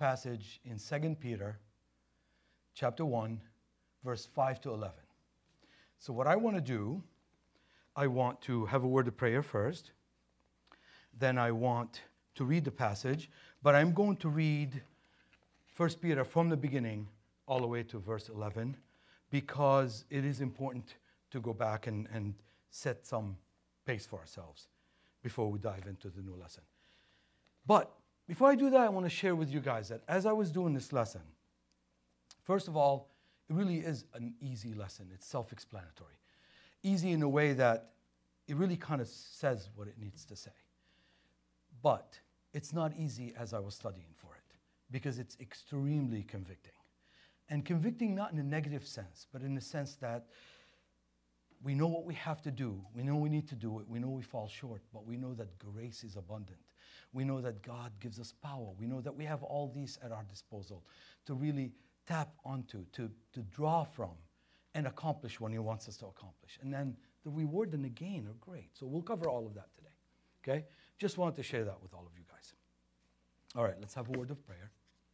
passage in 2 Peter chapter 1, verse 5 to 11. So what I want to do, I want to have a word of prayer first. Then I want to read the passage, but I'm going to read 1 Peter from the beginning all the way to verse 11 because it is important to go back and set some pace for ourselves before we dive into the new lesson. But before I do that, I want to share with you guys that as I was doing this lesson, first of all, it really is an easy lesson. It's self-explanatory. Easy in a way that it really kind of says what it needs to say. But it's not easy as I was studying for it because it's extremely convicting. And convicting not in a negative sense, but in the sense that we know what we have to do. We know we need to do it. We know we fall short, but we know that grace is abundant. We know that God gives us power. We know that we have all these at our disposal to really tap onto, to draw from, and accomplish what He wants us to accomplish. And then the reward and the gain are great. So we'll cover all of that today, okay? Just wanted to share that with all of you guys. All right, let's have a word of prayer.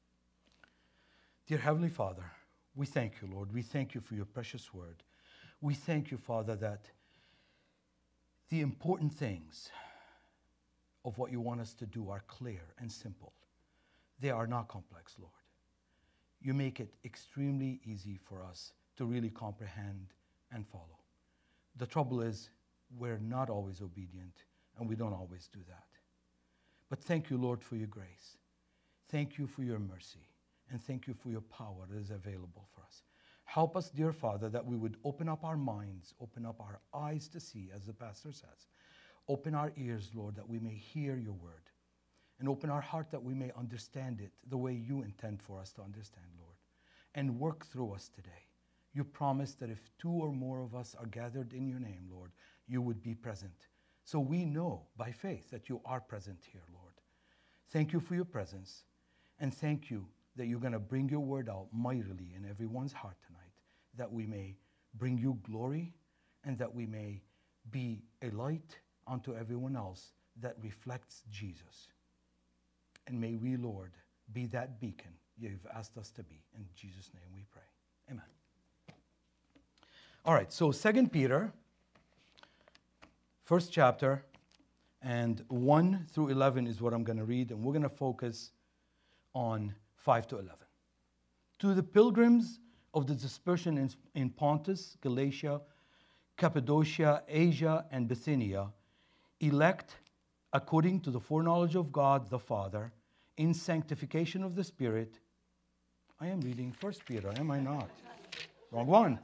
Dear Heavenly Father, we thank you, Lord. We thank you for your precious word. We thank you, Father, that the important things of what you want us to do are clear and simple. They are not complex, Lord. You make it extremely easy for us to really comprehend and follow. The trouble is we're not always obedient, and we don't always do that. But thank you, Lord, for your grace. Thank you for your mercy, and thank you for your power that is available for us. Help us, dear Father, that we would open up our minds, open up our eyes to see, as the pastor says. Open our ears, Lord, that we may hear your word. And open our heart that we may understand it the way you intend for us to understand, Lord. And work through us today. You promised that if 2 or more of us are gathered in your name, Lord, you would be present. So we know by faith that you are present here, Lord. Thank you for your presence. And thank you that you're going to bring your word out mightily in everyone's heart tonight, that we may bring you glory and that we may be a light unto everyone else that reflects Jesus. And may we, Lord, be that beacon you've asked us to be. In Jesus' name we pray. Amen. All right, so 2 Peter, first chapter, and 1 through 11 is what I'm going to read, and we're going to focus on 5 to 11. To the pilgrims of the dispersion in Pontus, Galatia, Cappadocia, Asia, and Bithynia, elect according to the foreknowledge of God the Father, in sanctification of the Spirit. I am reading 1 Peter, am I not? Wrong one.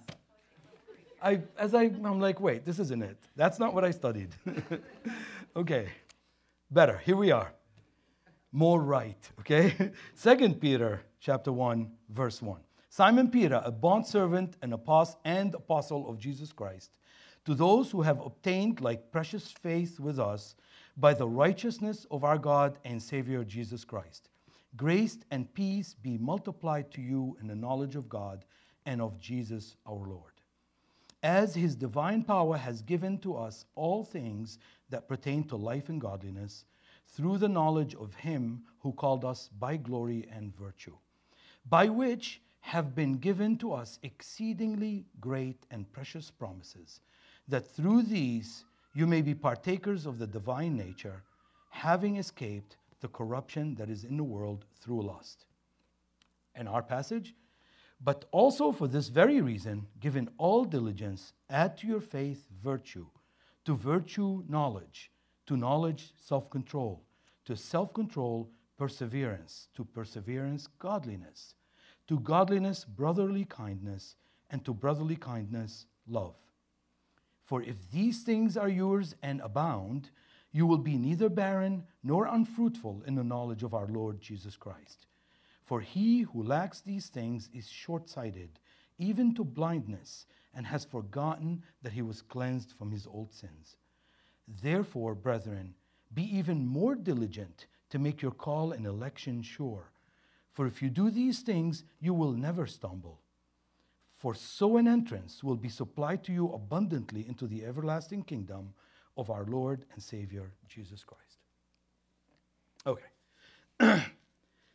I'm like, wait, this isn't it. That's not what I studied. Okay, better. Here we are. More right, okay? 2 Peter chapter 1, verse 1. Simon Peter, a bondservant and apostle of Jesus Christ, to those who have obtained like precious faith with us by the righteousness of our God and Savior Jesus Christ. Grace and peace be multiplied to you in the knowledge of God and of Jesus our Lord. As his divine power has given to us all things that pertain to life and godliness, through the knowledge of him who called us by glory and virtue, by which have been given to us exceedingly great and precious promises, that through these you may be partakers of the divine nature, having escaped the corruption that is in the world through lust. And our passage, but also for this very reason, given all diligence, add to your faith virtue, to virtue knowledge, to knowledge self-control, to self-control perseverance, to perseverance godliness, to godliness brotherly kindness, and to brotherly kindness love. For if these things are yours and abound, you will be neither barren nor unfruitful in the knowledge of our Lord Jesus Christ. For he who lacks these things is short-sighted, even to blindness, and has forgotten that he was cleansed from his old sins. Therefore, brethren, be even more diligent to make your call and election sure. For if you do these things, you will never stumble. For so an entrance will be supplied to you abundantly into the everlasting kingdom of our Lord and Savior, Jesus Christ. Okay.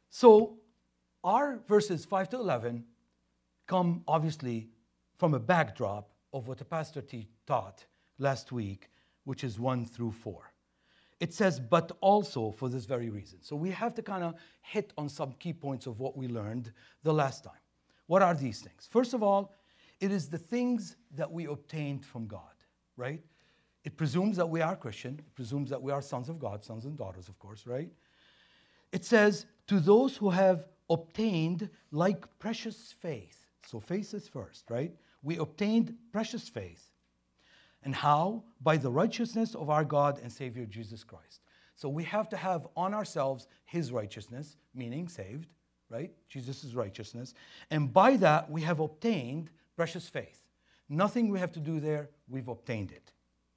So our verses 5 to 11 come obviously from a backdrop of what the pastor taught last week, which is 1 through 4. It says, but also for this very reason. So we have to kind of hit on some key points of what we learned the last time. What are these things? First of all, it is the things that we obtained from God, right? It presumes that we are Christian. It presumes that we are sons of God, sons and daughters, of course, right? It says, to those who have obtained like precious faith. So faith is first, right? We obtained precious faith. And how? By the righteousness of our God and Savior Jesus Christ. So we have to have on ourselves His righteousness, meaning saved, right? Jesus' righteousness. And by that, we have obtained precious faith. Nothing we have to do there, we've obtained it.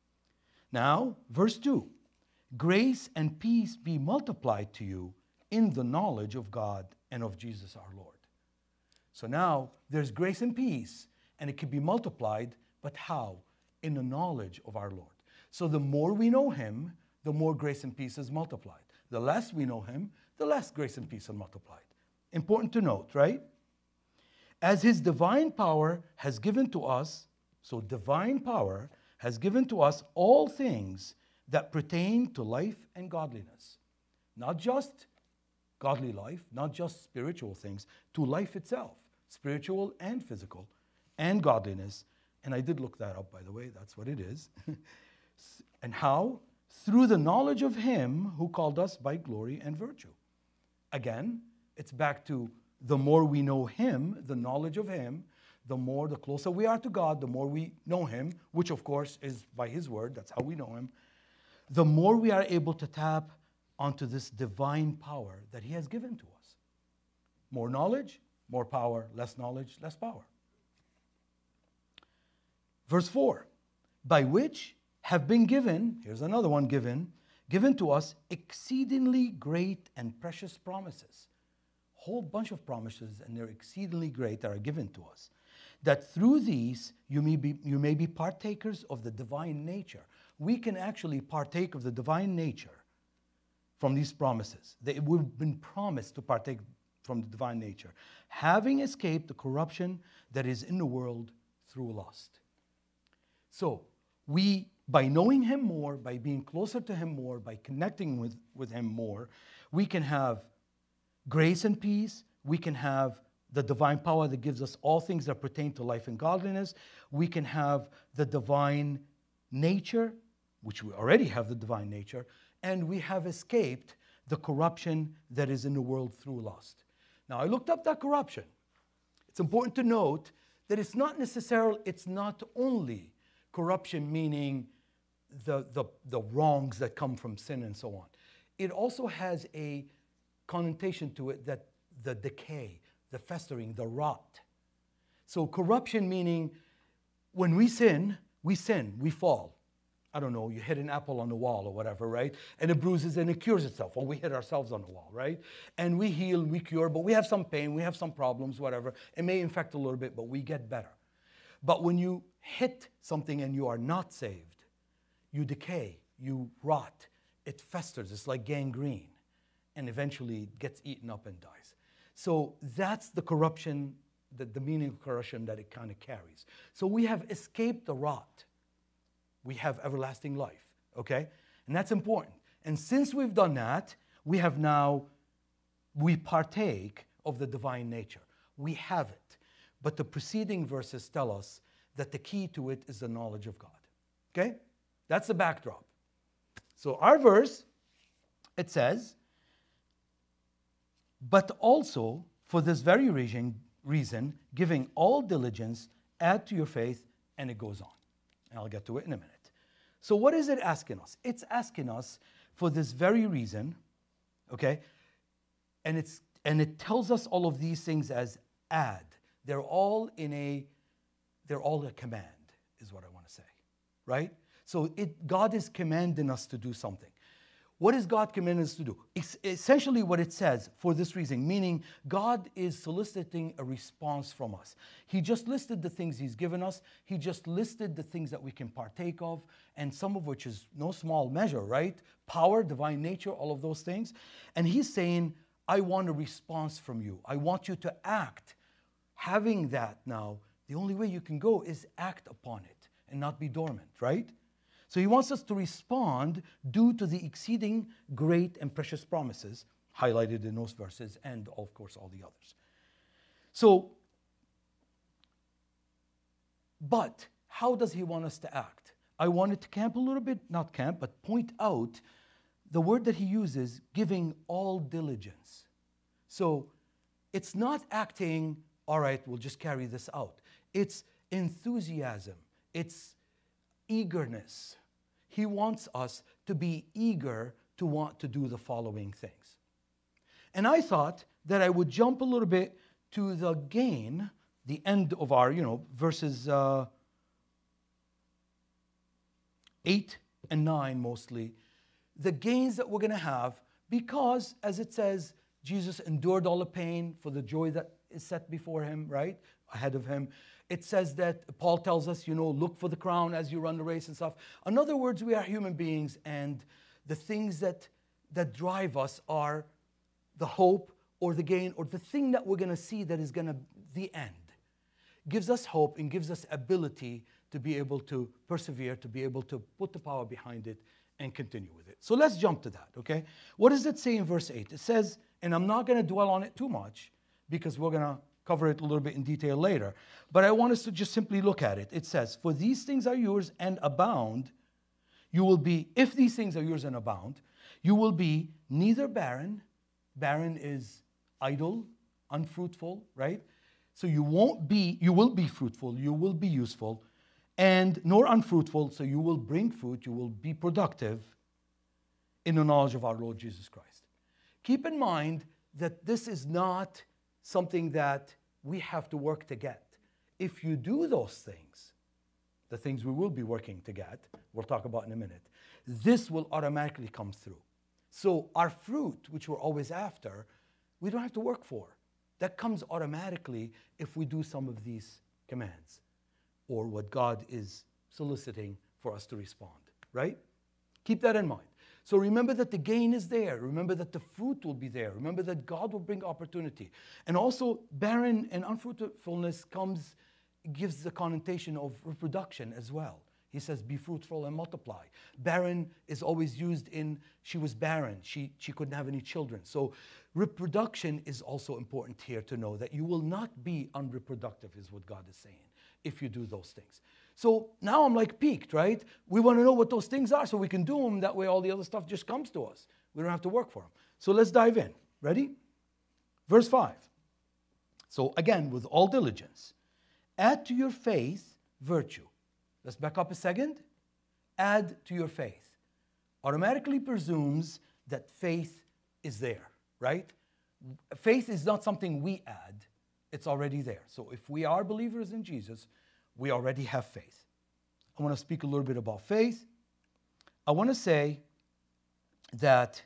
Now, verse 2. Grace and peace be multiplied to you in the knowledge of God and of Jesus our Lord. So now, there's grace and peace, and it can be multiplied, but how? In the knowledge of our Lord. So the more we know Him, the more grace and peace is multiplied. The less we know Him, the less grace and peace are multiplied. Important to note, right? As His divine power has given to us, so divine power has given to us all things that pertain to life and godliness. Not just godly life, not just spiritual things, to life itself, spiritual and physical, and godliness. And I did look that up, by the way. That's what it is. And how? Through the knowledge of Him who called us by glory and virtue. Again, it's back to the more we know Him, the knowledge of Him, the closer we are to God, the more we know Him, which of course is by His word, that's how we know Him, the more we are able to tap onto this divine power that He has given to us. More knowledge, more power, less knowledge, less power. Verse 4, by which have been given, here's another one given to us exceedingly great and precious promises. Whole bunch of promises, and they're exceedingly great that are given to us. That through these you may be partakers of the divine nature. We can actually partake of the divine nature from these promises. We've been promised to partake from the divine nature, having escaped the corruption that is in the world through lust. So we, by knowing Him more, by being closer to Him more, by connecting with Him more, we can have grace and peace. We can have the divine power that gives us all things that pertain to life and godliness. We can have the divine nature, which we already have the divine nature, and we have escaped the corruption that is in the world through lust. Now, I looked up that corruption. It's important to note that it's not only corruption, meaning the wrongs that come from sin and so on. It also has a connotation to it that the decay, the festering, the rot. So corruption meaning when we sin, we fall. I don't know, you hit an apple on the wall or whatever, right? And it bruises and it cures itself. Or we hit ourselves on the wall, right? And we heal, we cure, but we have some pain, we have some problems, whatever. It may infect a little bit, but we get better. But when you hit something and you are not saved, you decay, you rot, it festers, it's like gangrene, and eventually it gets eaten up and dies. So that's the corruption, the meaning of corruption that it kind of carries. So we have escaped the rot. We have everlasting life, okay? And that's important. And since we've done that, we partake of the divine nature. We have it. But the preceding verses tell us that the key to it is the knowledge of God, okay? That's the backdrop. So our verse, it says, but also for this very reason, giving all diligence, add to your faith, and it goes on. And I'll get to it in a minute. So what is it asking us? It's asking us for this very reason, okay? And it tells us all of these things as add. They're all a command, is what I want to say, right? So God is commanding us to do something. What is God commanding us to do? It's essentially what it says, for this reason, meaning God is soliciting a response from us. He just listed the things He's given us. He just listed the things that we can partake of, and some of which is no small measure, right? Power, divine nature, all of those things. And He's saying, I want a response from you. I want you to act. Having that now, the only way you can go is act upon it and not be dormant, right? So he wants us to respond due to the exceeding great and precious promises highlighted in those verses and, of course, all the others. So, but how does he want us to act? I wanted to camp a little bit, not camp, but point out the word that he uses, giving all diligence. So it's not acting, all right, we'll just carry this out. It's enthusiasm. It's eagerness. He wants us to be eager to want to do the following things. And I thought that I would jump a little bit to the gain, the end of our, verses 8 and 9 mostly, the gains that we're going to have because, as it says, Jesus endured all the pain for the joy that is set before him, right? Ahead of him. It says that Paul tells us, look for the crown as you run the race and stuff. In other words, we are human beings, and the things that drive us are the hope or the gain or the thing that we're going to see that is going to the end. Gives us hope and gives us ability to be able to persevere, to be able to put the power behind it and continue with it. So let's jump to that, okay? What does it say in verse 8? It says, and I'm not going to dwell on it too much because we're going to cover it a little bit in detail later, but I want us to just simply look at it. It says, for these things are yours and abound, you will be, if these things are yours and abound, you will be neither barren. Barren is idle, unfruitful, right? So you will be fruitful, you will be useful, and nor unfruitful, so you will bring fruit, you will be productive in the knowledge of our Lord Jesus Christ. Keep in mind that this is not something that we have to work to get. If you do those things, the things we will be working to get, we'll talk about in a minute, this will automatically come through. So our fruit, which we're always after, we don't have to work for. That comes automatically if we do some of these commands or what God is soliciting for us to respond, right? Keep that in mind. So remember that the gain is there. Remember that the fruit will be there. Remember that God will bring opportunity. And also, barren and unfruitfulness gives the connotation of reproduction as well. He says, be fruitful and multiply. Barren is always used in, she was barren. She couldn't have any children. So reproduction is also important here to know that you will not be unreproductive is what God is saying if you do those things. So now I'm like peaked, right? We want to know what those things are so we can do them. That way all the other stuff just comes to us. We don't have to work for them. So let's dive in. Ready? Verse 5. So again, with all diligence, add to your faith virtue. Let's back up a second. Add to your faith. Automatically presumes that faith is there, right? Faith is not something we add. It's already there. So if we are believers in Jesus, we already have faith. I want to speak a little bit about faith. I want to say that,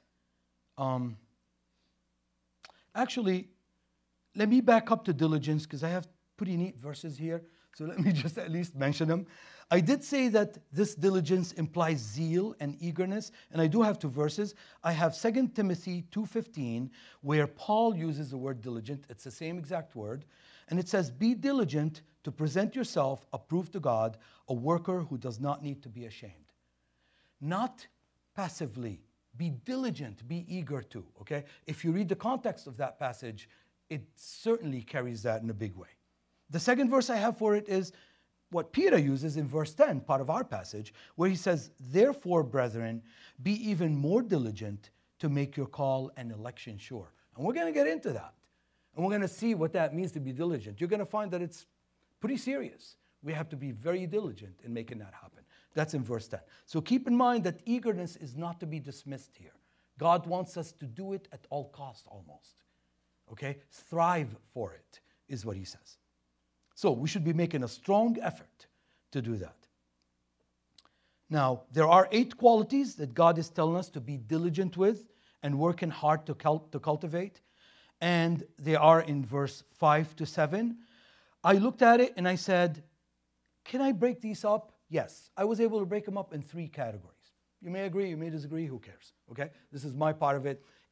actually, let me back up to diligence because I have pretty neat verses here. So let me just at least mention them. I did say that this diligence implies zeal and eagerness, and I do have two verses. I have 2 Timothy 2:15, where Paul uses the word diligent. It's the same exact word. And it says, be diligent to present yourself approved to God, a worker who does not need to be ashamed. Not passively. Be diligent, be eager to, okay? If you read the context of that passage, it certainly carries that in a big way. The second verse I have for it is what Peter uses in verse 10, part of our passage, where he says, therefore, brethren, be even more diligent to make your call and election sure. And we're going to get into that. And we're going to see what that means to be diligent. You're going to find that it's pretty serious. We have to be very diligent in making that happen. That's in verse 10. So keep in mind that eagerness is not to be dismissed here. God wants us to do it at all cost almost. Okay? Strive for it is what he says. So we should be making a strong effort to do that. Now, there are 8 qualities that God is telling us to be diligent with and working hard to cultivate. And they are in verse 5 to 7. I looked at it and I said, can I break these up? Yes. I was able to break them up in 3 categories. You may agree, you may disagree, who cares? Okay? This is my part of it.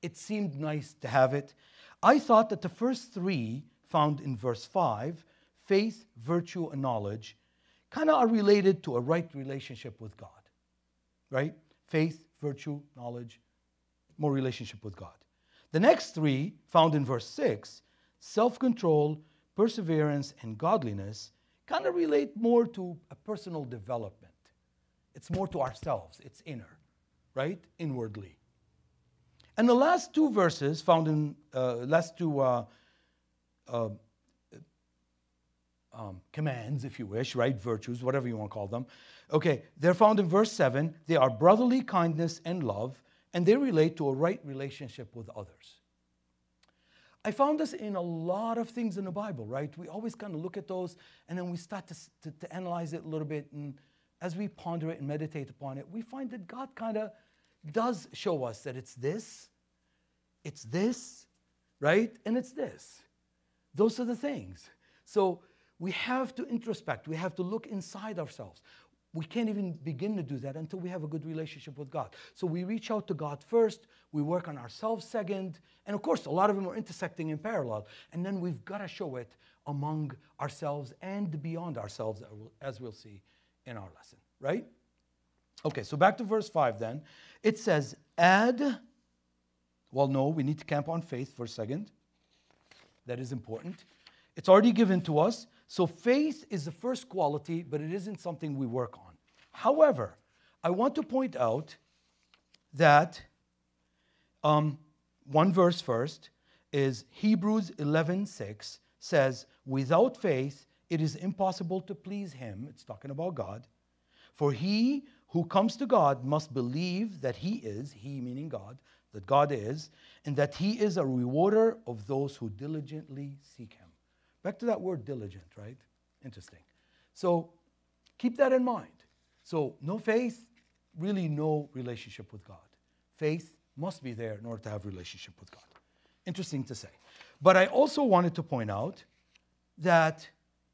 it seemed nice to have it. I thought that the first three found in verse 5, faith, virtue, and knowledge, kind of are related to a right relationship with God, right? Faith, virtue, knowledge, more relationship with God. The next three, found in verse 6, self-control, perseverance, and godliness, kind of relate more to a personal development. It's more to ourselves. It's inner, right? Inwardly. And the last two verses found in, commands, if you wish, right? Virtues, whatever you want to call them. Okay, they're found in verse 7. They are brotherly kindness and love, and they relate to a right relationship with others. I found this in a lot of things in the Bible, right? We always kind of look at those, and then we start to analyze it a little bit, and as we ponder it and meditate upon it, we find that God kind of does show us that it's this, right? And it's this. Those are the things. So we have to introspect. We have to look inside ourselves. We can't even begin to do that until we have a good relationship with God. So we reach out to God first, we work on ourselves second, and of course, a lot of them are intersecting in parallel. And then we've got to show it among ourselves and beyond ourselves, as we'll see in our lesson, right? Okay, so back to verse 5 then. It says, well, no, we need to camp on faith for a second. That is important. It's already given to us. So faith is the first quality, but it isn't something we work on. However, I want to point out that one verse first is Hebrews 11:6 says, without faith, it is impossible to please him. It's talking about God. For he who comes to God must believe that he is, he meaning God, that God is, and that he is a rewarder of those who diligently seek him. Back to that word diligent, right? Interesting. So keep that in mind. So no faith, really no relationship with God. Faith must be there in order to have a relationship with God. Interesting to say. But I also wanted to point out that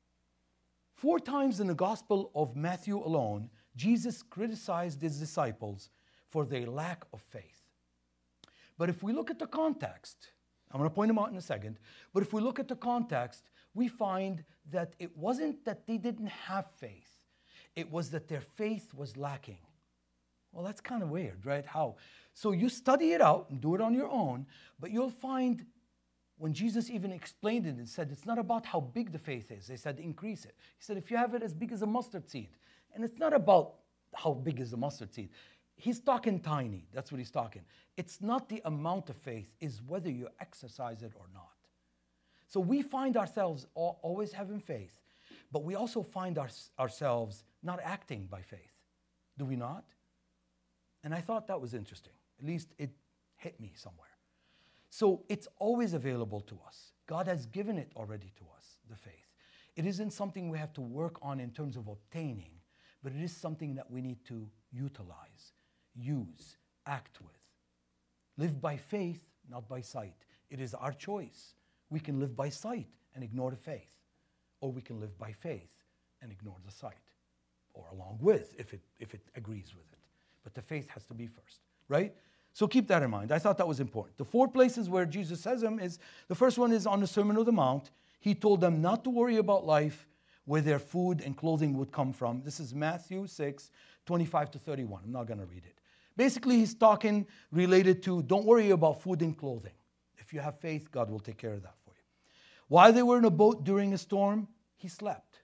4 times in the Gospel of Matthew alone, Jesus criticized his disciples for their lack of faith. But if we look at the context, I'm going to point them out in a second, but if we look at the context, we find that it wasn't that they didn't have faith. It was that their faith was lacking. Well, that's kind of weird, right? How? So you study it out and do it on your own, but you'll find when Jesus even explained it and said, it's not about how big the faith is. They said, increase it. He said, if you have it as big as a mustard seed, and it's not about how big is the mustard seed. He's talking tiny. That's what he's talking. It's not the amount of faith, it's whether you exercise it or not. So we find ourselves always having faith, but we also find ourselves not acting by faith. Do we not? And I thought that was interesting. At least it hit me somewhere. So it's always available to us. God has given it already to us, the faith. It isn't something we have to work on in terms of obtaining, but it is something that we need to utilize, use, act with. Live by faith, not by sight. It is our choice. We can live by sight and ignore the faith, or we can live by faith and ignore the sight, or along with, if it agrees with it. But the faith has to be first, right? So keep that in mind. I thought that was important. The 4 places where Jesus says them is, the first one is on the Sermon on the Mount. He told them not to worry about life, where their food and clothing would come from. This is Matthew 6, 25 to 31. I'm not going to read it. Basically, he's talking related to don't worry about food and clothing. If you have faith, God will take care of that for you. While they were in a boat during a storm, he slept.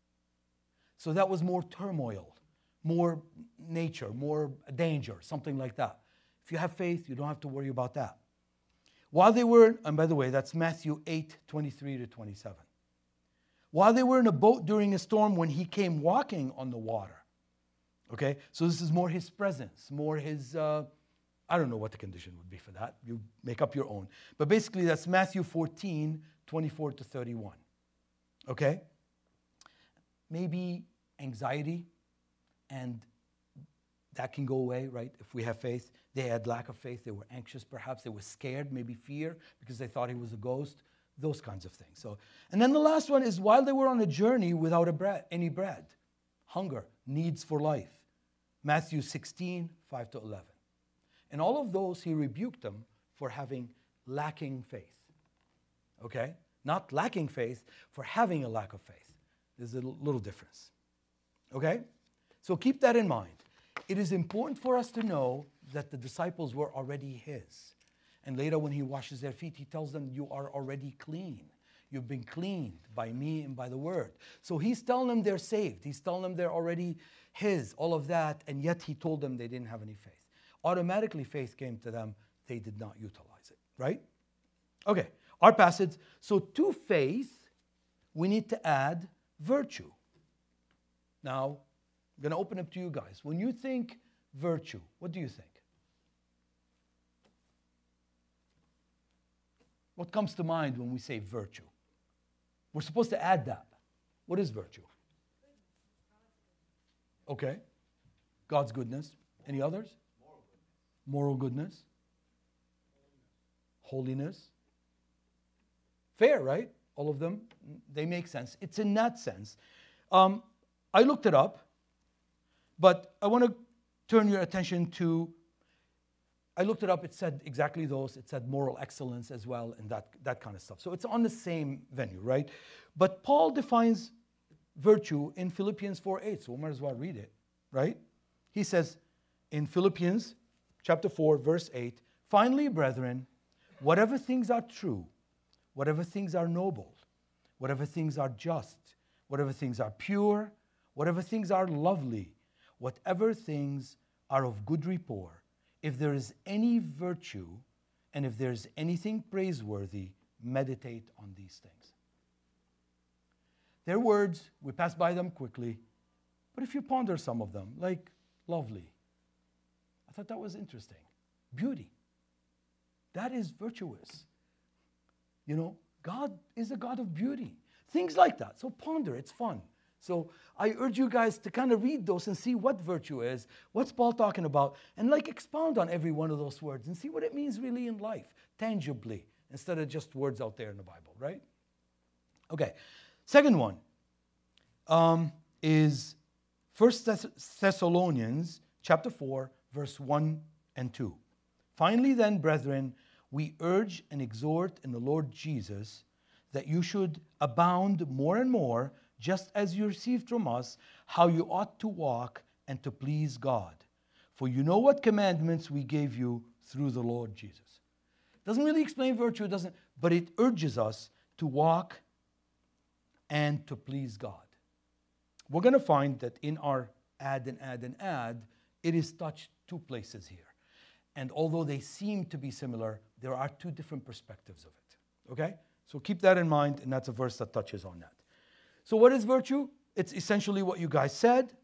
So that was more turmoil, more nature, more danger, something like that. If you have faith, you don't have to worry about that. While they were, and by the way, that's Matthew 8, 23 to 27. While they were in a boat during a storm, when he came walking on the water. Okay, so this is more his presence, more his, I don't know what the condition would be for that. You make up your own. But basically, that's Matthew 14, 24 to 31. Okay? Maybe anxiety, and that can go away, right? If we have faith. They had lack of faith. They were anxious, perhaps. They were scared, maybe fear, because they thought he was a ghost. Those kinds of things. So, and then the last one is while they were on a journey without any bread. Hunger, needs for life. Matthew 16, 5 to 11. And all of those, he rebuked them for having lacking faith. Okay? Not lacking faith, for having a lack of faith. There's a little difference. Okay? So keep that in mind. It is important for us to know that the disciples were already his. And later when he washes their feet, he tells them, you are already clean. You've been cleaned by me and by the word. So he's telling them they're saved. He's telling them they're already his, all of that. And yet he told them they didn't have any faith. Automatically faith came to them. They did not utilize it, right? Okay, our passage. So to faith, we need to add virtue. Now, I'm going to open up to you guys. When you think virtue, what do you think? What comes to mind when we say virtue? We're supposed to add that. What is virtue? Okay. God's goodness. Any others? Moral goodness. Holiness. Fair, right? All of them, they make sense. It's in that sense. I looked it up, but I want to turn your attention to, I looked it up, it said exactly those. It said moral excellence as well and that kind of stuff. So it's on the same venue, right? But Paul defines virtue in Philippians 4:8, so we might as well read it, right? He says in Philippians chapter 4, verse 8, finally, brethren, whatever things are true, whatever things are noble, whatever things are just, whatever things are pure, whatever things are lovely, whatever things are of good rapport, if there is any virtue and if there's anything praiseworthy, meditate on these things. They're words, we pass by them quickly, but if you ponder some of them, like lovely, I thought that was interesting. Beauty, that is virtuous. You know, God is a God of beauty. Things like that. So ponder, it's fun. So I urge you guys to kind of read those and see what virtue is, what's Paul talking about, and like expound on every one of those words and see what it means really in life, tangibly, instead of just words out there in the Bible, right? Okay, second one is 1 Thessalonians chapter 4, verse 1 and 2. Finally then, brethren, we urge and exhort in the Lord Jesus that you should abound more and more, just as you received from us, how you ought to walk and to please God. For you know what commandments we gave you through the Lord Jesus. Doesn't really explain virtue, but it urges us to walk and to please God. We're going to find that in our add, it is touched two places here. And although they seem to be similar, there are two different perspectives of it. Okay? So keep that in mind, and that's a verse that touches on that. So what is virtue? It's essentially what you guys said.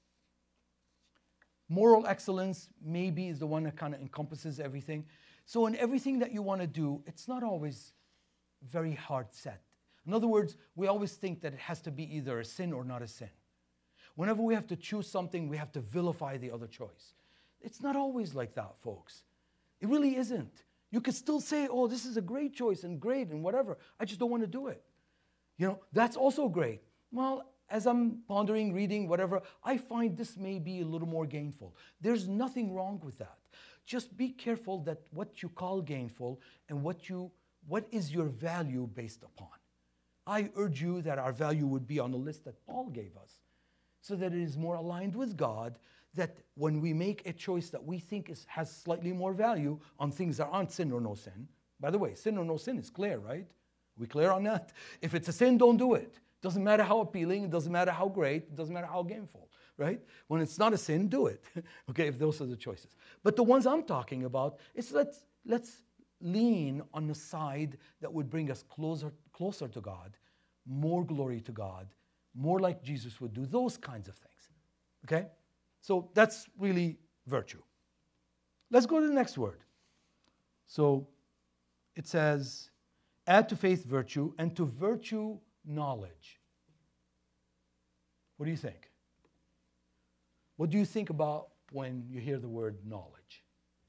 Moral excellence maybe is the one that kind of encompasses everything. So in everything that you want to do, it's not always very hard set. In other words, we always think that it has to be either a sin or not a sin. Whenever we have to choose something, we have to vilify the other choice. It's not always like that, folks. It really isn't. You could still say, oh, this is a great choice and great and whatever. I just don't want to do it. You know, that's also great. Well, as I'm pondering, reading, whatever, I find this may be a little more gainful. There's nothing wrong with that. Just be careful that what you call gainful and what is your value based upon. I urge you that our value would be on the list that Paul gave us, so that it is more aligned with God, that when we make a choice that we think has slightly more value on things that aren't sin or no sin. By the way, sin or no sin is clear, right? We clear on that? If it's a sin, don't do it. Doesn't matter how appealing, it doesn't matter how great, it doesn't matter how gainful, right? When it's not a sin, do it. Okay, if those are the choices. But the ones I'm talking about, is let's lean on the side that would bring us closer to God, more glory to God, more like Jesus would do, those kinds of things. Okay? So that's really virtue. Let's go to the next word. So it says, add to faith virtue, and to virtue knowledge. What do you think? What do you think about when you hear the word knowledge?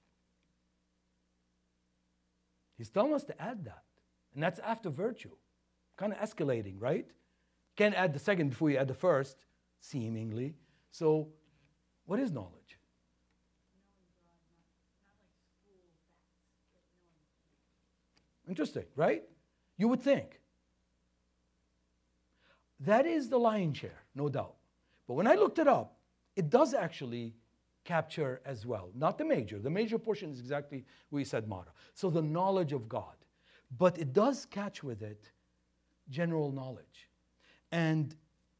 He's telling us to add that. And that's after virtue. Kind of escalating, right? Can't add the second before you add the first, seemingly. So, what is knowledge? Interesting, right? You would think. That is the lion's share, no doubt. But when I looked it up, it does actually capture as well. Not the major. The major portion is exactly what you said, Mara. So the knowledge of God. But it does catch with it general knowledge. And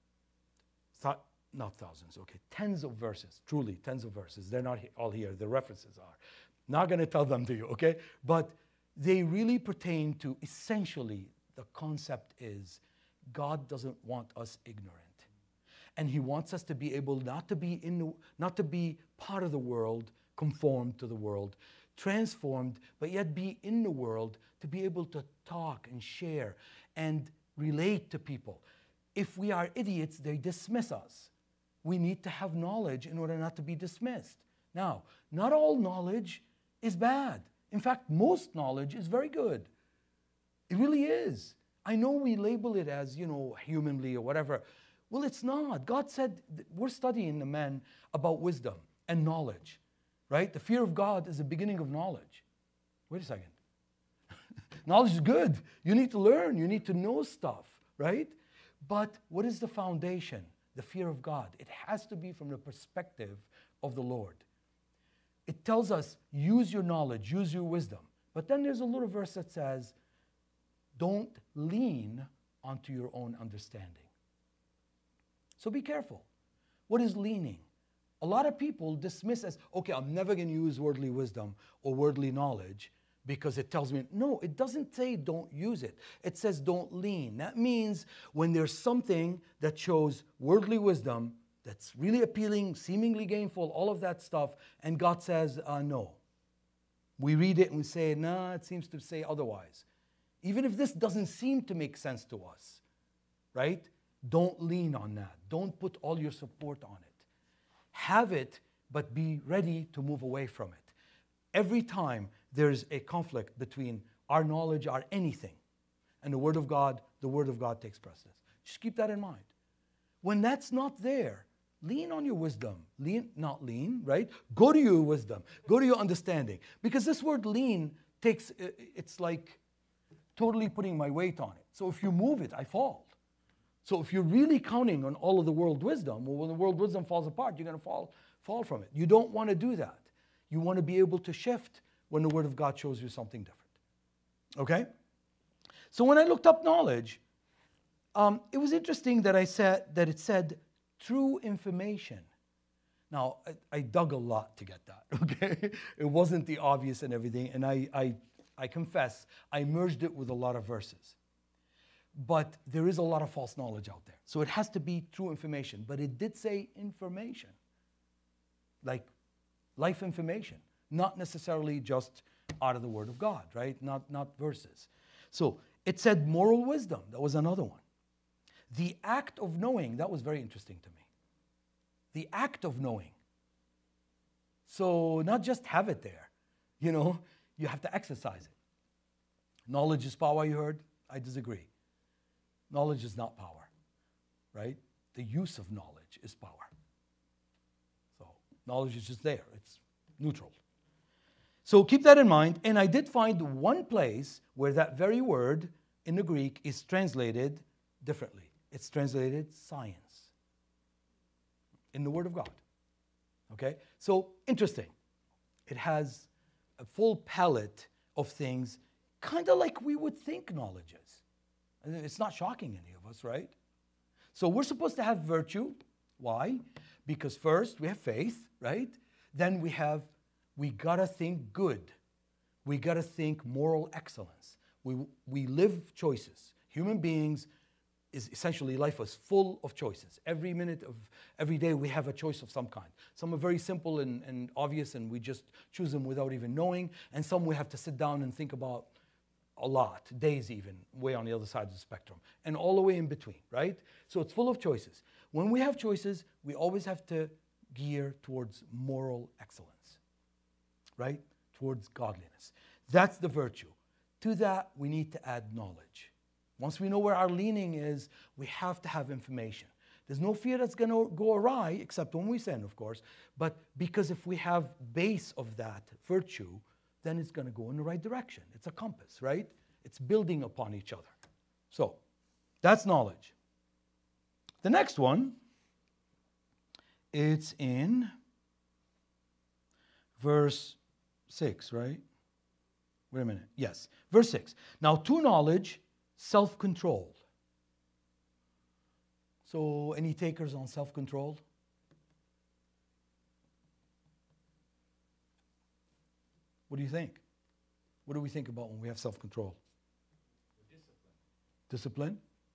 not thousands, okay, tens of verses, truly tens of verses. They're not all here, the references are. Not going to tell them to you, okay? But they really pertain to, essentially, the concept is God doesn't want us ignorant. And he wants us to be able not to be part of the world, conformed to the world, transformed, but yet be in the world, to be able to talk and share and relate to people. If we are idiots, they dismiss us. We need to have knowledge in order not to be dismissed. Now, not all knowledge is bad. In fact, most knowledge is very good. It really is. I know we label it as, humanly or whatever. Well, it's not. God said, we're studying the man about wisdom and knowledge, right? The fear of God is the beginning of knowledge. Wait a second. Knowledge is good. You need to learn. You need to know stuff, right? But what is the foundation? The fear of God. It has to be from the perspective of the Lord. It tells us, use your knowledge, use your wisdom. But then there's a little verse that says, don't lean onto your own understanding. So be careful. What is leaning? A lot of people dismiss as, okay, I'm never going to use worldly wisdom or worldly knowledge because it tells me, no, it doesn't say don't use it. It says don't lean. That means when there's something that shows worldly wisdom that's really appealing, seemingly gainful, all of that stuff, and God says no. We read it and we say, no, it seems to say otherwise. Even if this doesn't seem to make sense to us, right? Don't lean on that. Don't put all your support on it. Have it, but be ready to move away from it. Every time there's a conflict between our knowledge, our anything, and the Word of God takes precedence. Just keep that in mind. When that's not there, lean on your wisdom. Not lean, right? Go to your wisdom. Go to your understanding. Because this word lean it's like totally putting my weight on it. So if you move it, I fall. So if you're really counting on all of the world wisdom, well, when the world wisdom falls apart, you're going to fall from it. You don't want to do that. You want to be able to shift when the Word of God shows you something different. Okay? So when I looked up knowledge, it was interesting that it said true information. Now, I dug a lot to get that, okay? It wasn't the obvious and everything, and I confess, I merged it with a lot of verses. But there is a lot of false knowledge out there. So it has to be true information. But it did say information, like life information, not necessarily just out of the Word of God, right? Not verses. So it said moral wisdom. That was another one. The act of knowing, that was very interesting to me. The act of knowing. So not just have it there, you have to exercise it. Knowledge is power, you heard? I disagree. Knowledge is not power, right? The use of knowledge is power. So knowledge is just there. It's neutral. So keep that in mind. And I did find one place where that very word in the Greek is translated differently. It's translated science in the Word of God. Okay? So interesting. It has a full palette of things, kind of like we would think knowledge is. It's not shocking any of us, right? So we're supposed to have virtue. Why? Because first we have faith, right? Then we gotta think good. We gotta think moral excellence. We live choices. Human beings is essentially life is full of choices. Every minute of every day we have a choice of some kind. Some are very simple and obvious and we just choose them without even knowing. And some we have to sit down and think about a lot, days even, way on the other side of the spectrum, and all the way in between, right? So it's full of choices. When we have choices, we always have to gear towards moral excellence, right? Towards godliness. That's the virtue. To that, we need to add knowledge. Once we know where our leaning is, we have to have information. There's no fear that's going to go awry, except when we sin, of course, but because if we have base of that virtue, then it's going to go in the right direction. It's a compass, right? It's building upon each other. So, that's knowledge. The next one, it's in verse 6, right? Wait a minute. Yes, verse 6. Now, to knowledge, self-control. So, any takers on self-control? What do you think? What do we think about when we have self-control? Discipline?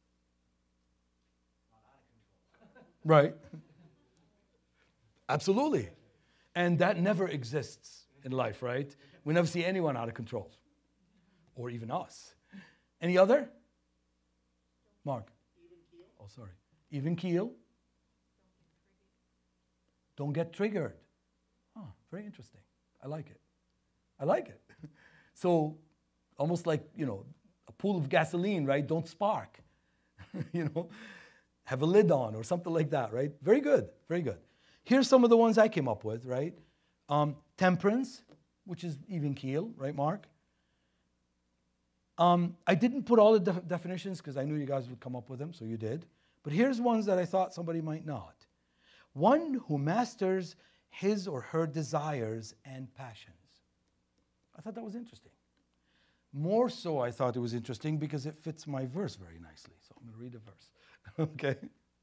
Not out of control. Right. Absolutely. And that never exists in life, right? We never see anyone out of control. Or even us. Any other? Mark? Even keel. Oh, sorry. Even keel? Don't get triggered. Oh, very interesting. I like it. I like it. So, almost like, a pool of gasoline, right? Don't spark. Have a lid on or something like that, right? Very good, very good. Here's some of the ones I came up with, right? Temperance, which is even keel, right, Mark? I didn't put all the definitions because I knew you guys would come up with them, so you did. But here's ones that I thought somebody might not. One who masters his or her desires and passions. I thought that was interesting. More so, I thought it was interesting because it fits my verse very nicely. So I'm going to read the verse. Okay.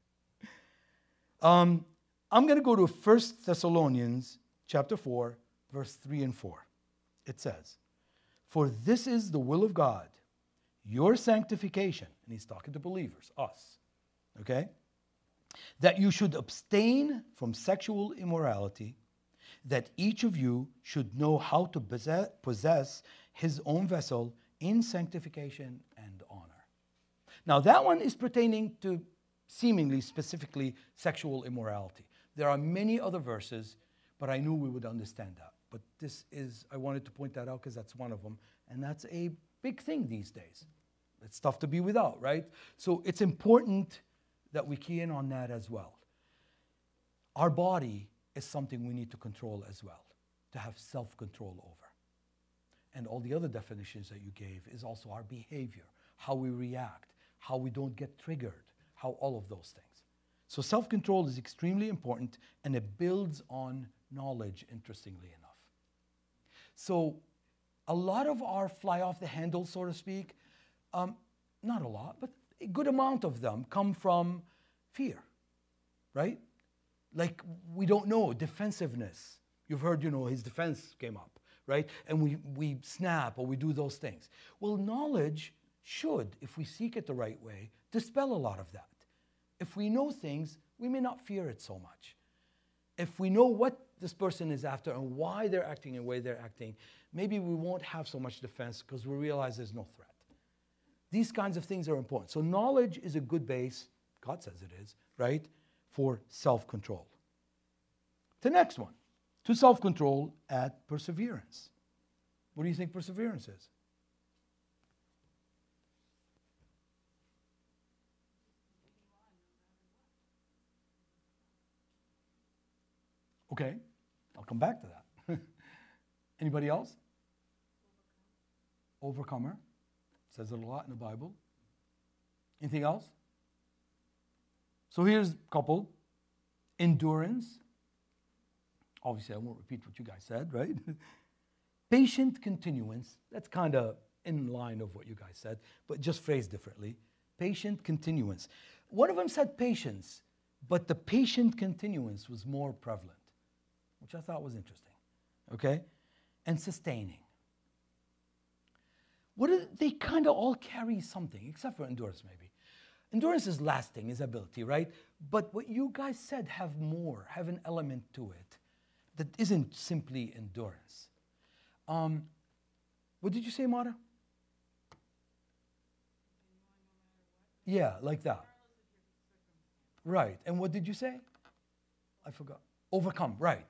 I'm going to go to 1 Thessalonians chapter 4, verse 3 and 4. It says, "For this is the will of God, your sanctification," and he's talking to believers, us, okay? "That you should abstain from sexual immorality, that each of you should know how to possess his own vessel in sanctification and honor." Now that one is pertaining to seemingly specifically sexual immorality. There are many other verses, but I knew we would understand that. But I wanted to point that out because that's one of them, and that's a big thing these days. It's tough to be without, right? So it's important that we key in on that as well. Our body is something we need to control as well, to have self-control over. And all the other definitions that you gave is also our behavior, how we react, how we don't get triggered, how all of those things. So self-control is extremely important, and it builds on knowledge, interestingly enough. So a lot of our fly off the handle, so to speak, not a lot, but a good amount of them come from fear, right? Like, we don't know, defensiveness. You've heard, his defense came up, right? And we snap or we do those things. Well, knowledge should, if we seek it the right way, dispel a lot of that. If we know things, we may not fear it so much. If we know what this person is after and why they're acting the way they're acting, maybe we won't have so much defense because we realize there's no threat. These kinds of things are important. So knowledge is a good base, God says it is, right, for self-control. The next one, to self-control, add perseverance. What do you think perseverance is? Okay, I'll come back to that. Anybody else? Overcomer. Says it a lot in the Bible. Anything else? So here's a couple. Endurance. Obviously, I won't repeat what you guys said, right? Patient continuance. That's kind of in line of what you guys said, but just phrased differently. Patient continuance. One of them said patience, but the patient continuance was more prevalent, which I thought was interesting. Okay? And sustaining. They kind of all carry something, except for endurance, maybe. Endurance is lasting, is ability, right? But what you guys said have an element to it that isn't simply endurance. What did you say, Mara? Yeah, like that. Right. And what did you say? I forgot. Overcome, right.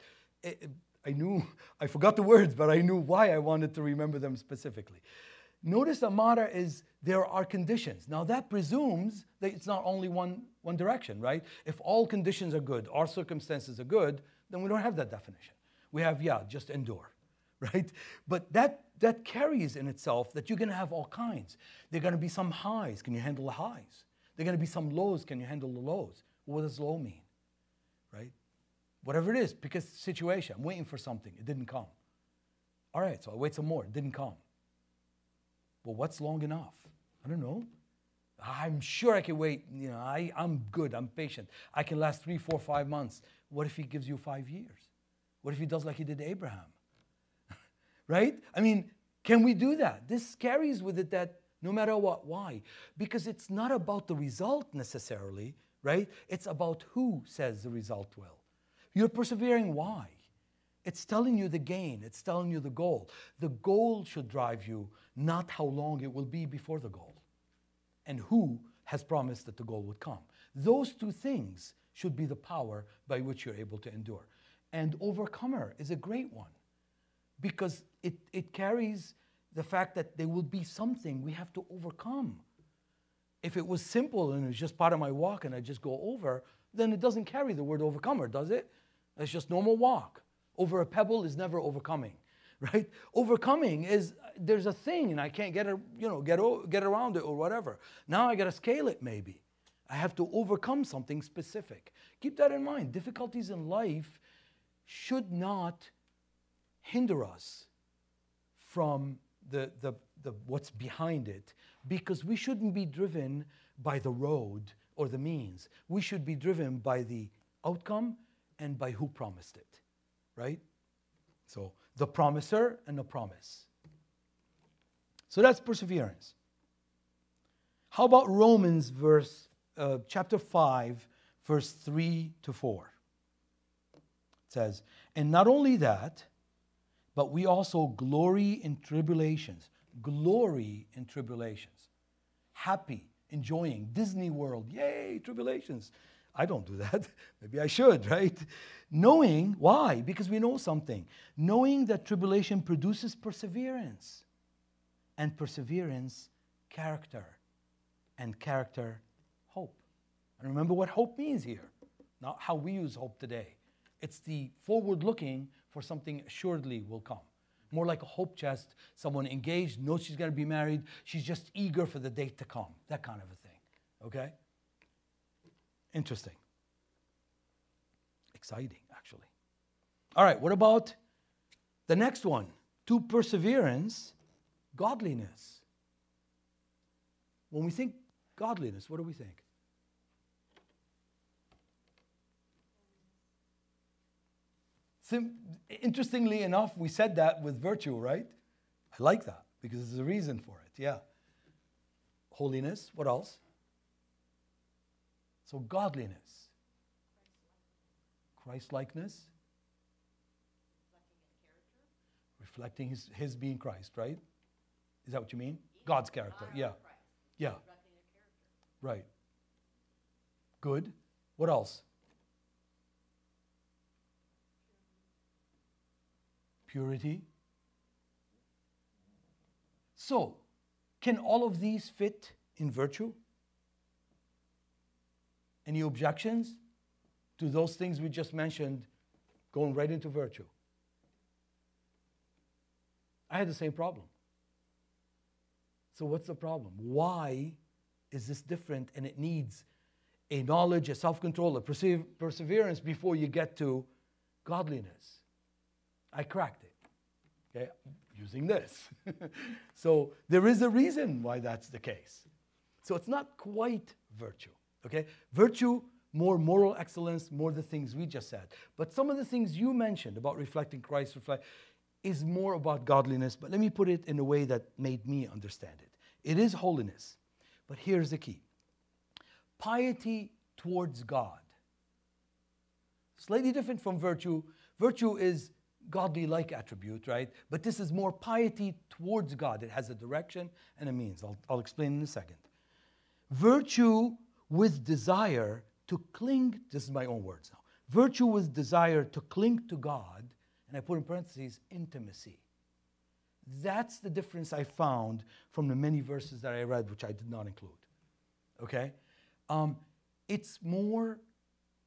I forgot the words, but I knew why I wanted to remember them specifically. Notice that Mara is, there are conditions. Now that presumes that it's not only one direction, right? If all conditions are good, our circumstances are good, then we don't have that definition. We have, just endure, right? But that carries in itself that you're going to have all kinds. There are going to be some highs. Can you handle the highs? There are going to be some lows. Can you handle the lows? What does low mean, right? Whatever it is, because situation. I'm waiting for something. It didn't come. All right, so I wait some more. It didn't come. Well, what's long enough? I don't know. I'm sure I can wait. You know, I'm good. I'm patient. I can last 3, 4, 5 months. What if he gives you 5 years? What if he does like he did to Abraham? Right? I mean, can we do that? This carries with it that no matter what, why? Because it's not about the result necessarily, right? It's about who says the result will. You're persevering, why? It's telling you the gain. It's telling you the goal. The goal should drive you, not how long it will be before the goal. And who has promised that the goal would come. Those two things should be the power by which you're able to endure. And overcomer is a great one because it carries the fact that there will be something we have to overcome. If it was simple and it was just part of my walk and I just go over, then it doesn't carry the word overcomer, does it? It's just normal walk. Over a pebble is never overcoming, right? Overcoming is there's a thing and I can't get around it or whatever. Now I got to scale it maybe. I have to overcome something specific. Keep that in mind. Difficulties in life should not hinder us from the what's behind it, because we shouldn't be driven by the road or the means. We should be driven by the outcome and by who promised it, right? So the promiser and the promise. So that's perseverance. How about Romans chapter 5, verse 3 to 4? It says, and not only that, but we also glory in tribulations. Glory in tribulations. Happy, enjoying, Disney World, yay, tribulations. I don't do that. Maybe I should, right? Knowing, why? Because we know something. Knowing that tribulation produces perseverance. And perseverance, character. And character, hope. And remember what hope means here. Not how we use hope today. It's the forward-looking for something assuredly will come. More like a hope chest, someone engaged, knows she's going to be married, she's just eager for the date to come. That kind of a thing, okay? Interesting. Exciting, actually. All right, what about the next one? To perseverance, godliness. When we think godliness, what do we think? Interestingly enough, we said that with virtue, right? I like that because there's a reason for it, yeah. Holiness, what else? So godliness. Christ-likeness. Reflecting his being Christ, right? Is that what you mean? God's character, yeah. Yeah. Right. Good. What else? Purity. So, can all of these fit in virtue? Any objections to those things we just mentioned going right into virtue? I had the same problem. So what's the problem? Why is this different and it needs a knowledge, a self-control, a perseverance before you get to godliness? I cracked it, okay, using this. So there is a reason why that's the case. So it's not quite virtue, okay? Virtue, more moral excellence, more the things we just said. But some of the things you mentioned about reflecting Christ, is more about godliness. But let me put it in a way that made me understand it. It is holiness. But here's the key. Piety towards God. Slightly different from virtue. Virtue is godly-like attribute, right? But this is more piety towards God. It has a direction and a means. I'll explain in a second. Virtue with desire to cling, this is my own words now. Virtue with desire to cling to God, and I put in parentheses, intimacy. That's the difference I found from the many verses that I read, which I did not include. Okay? It's more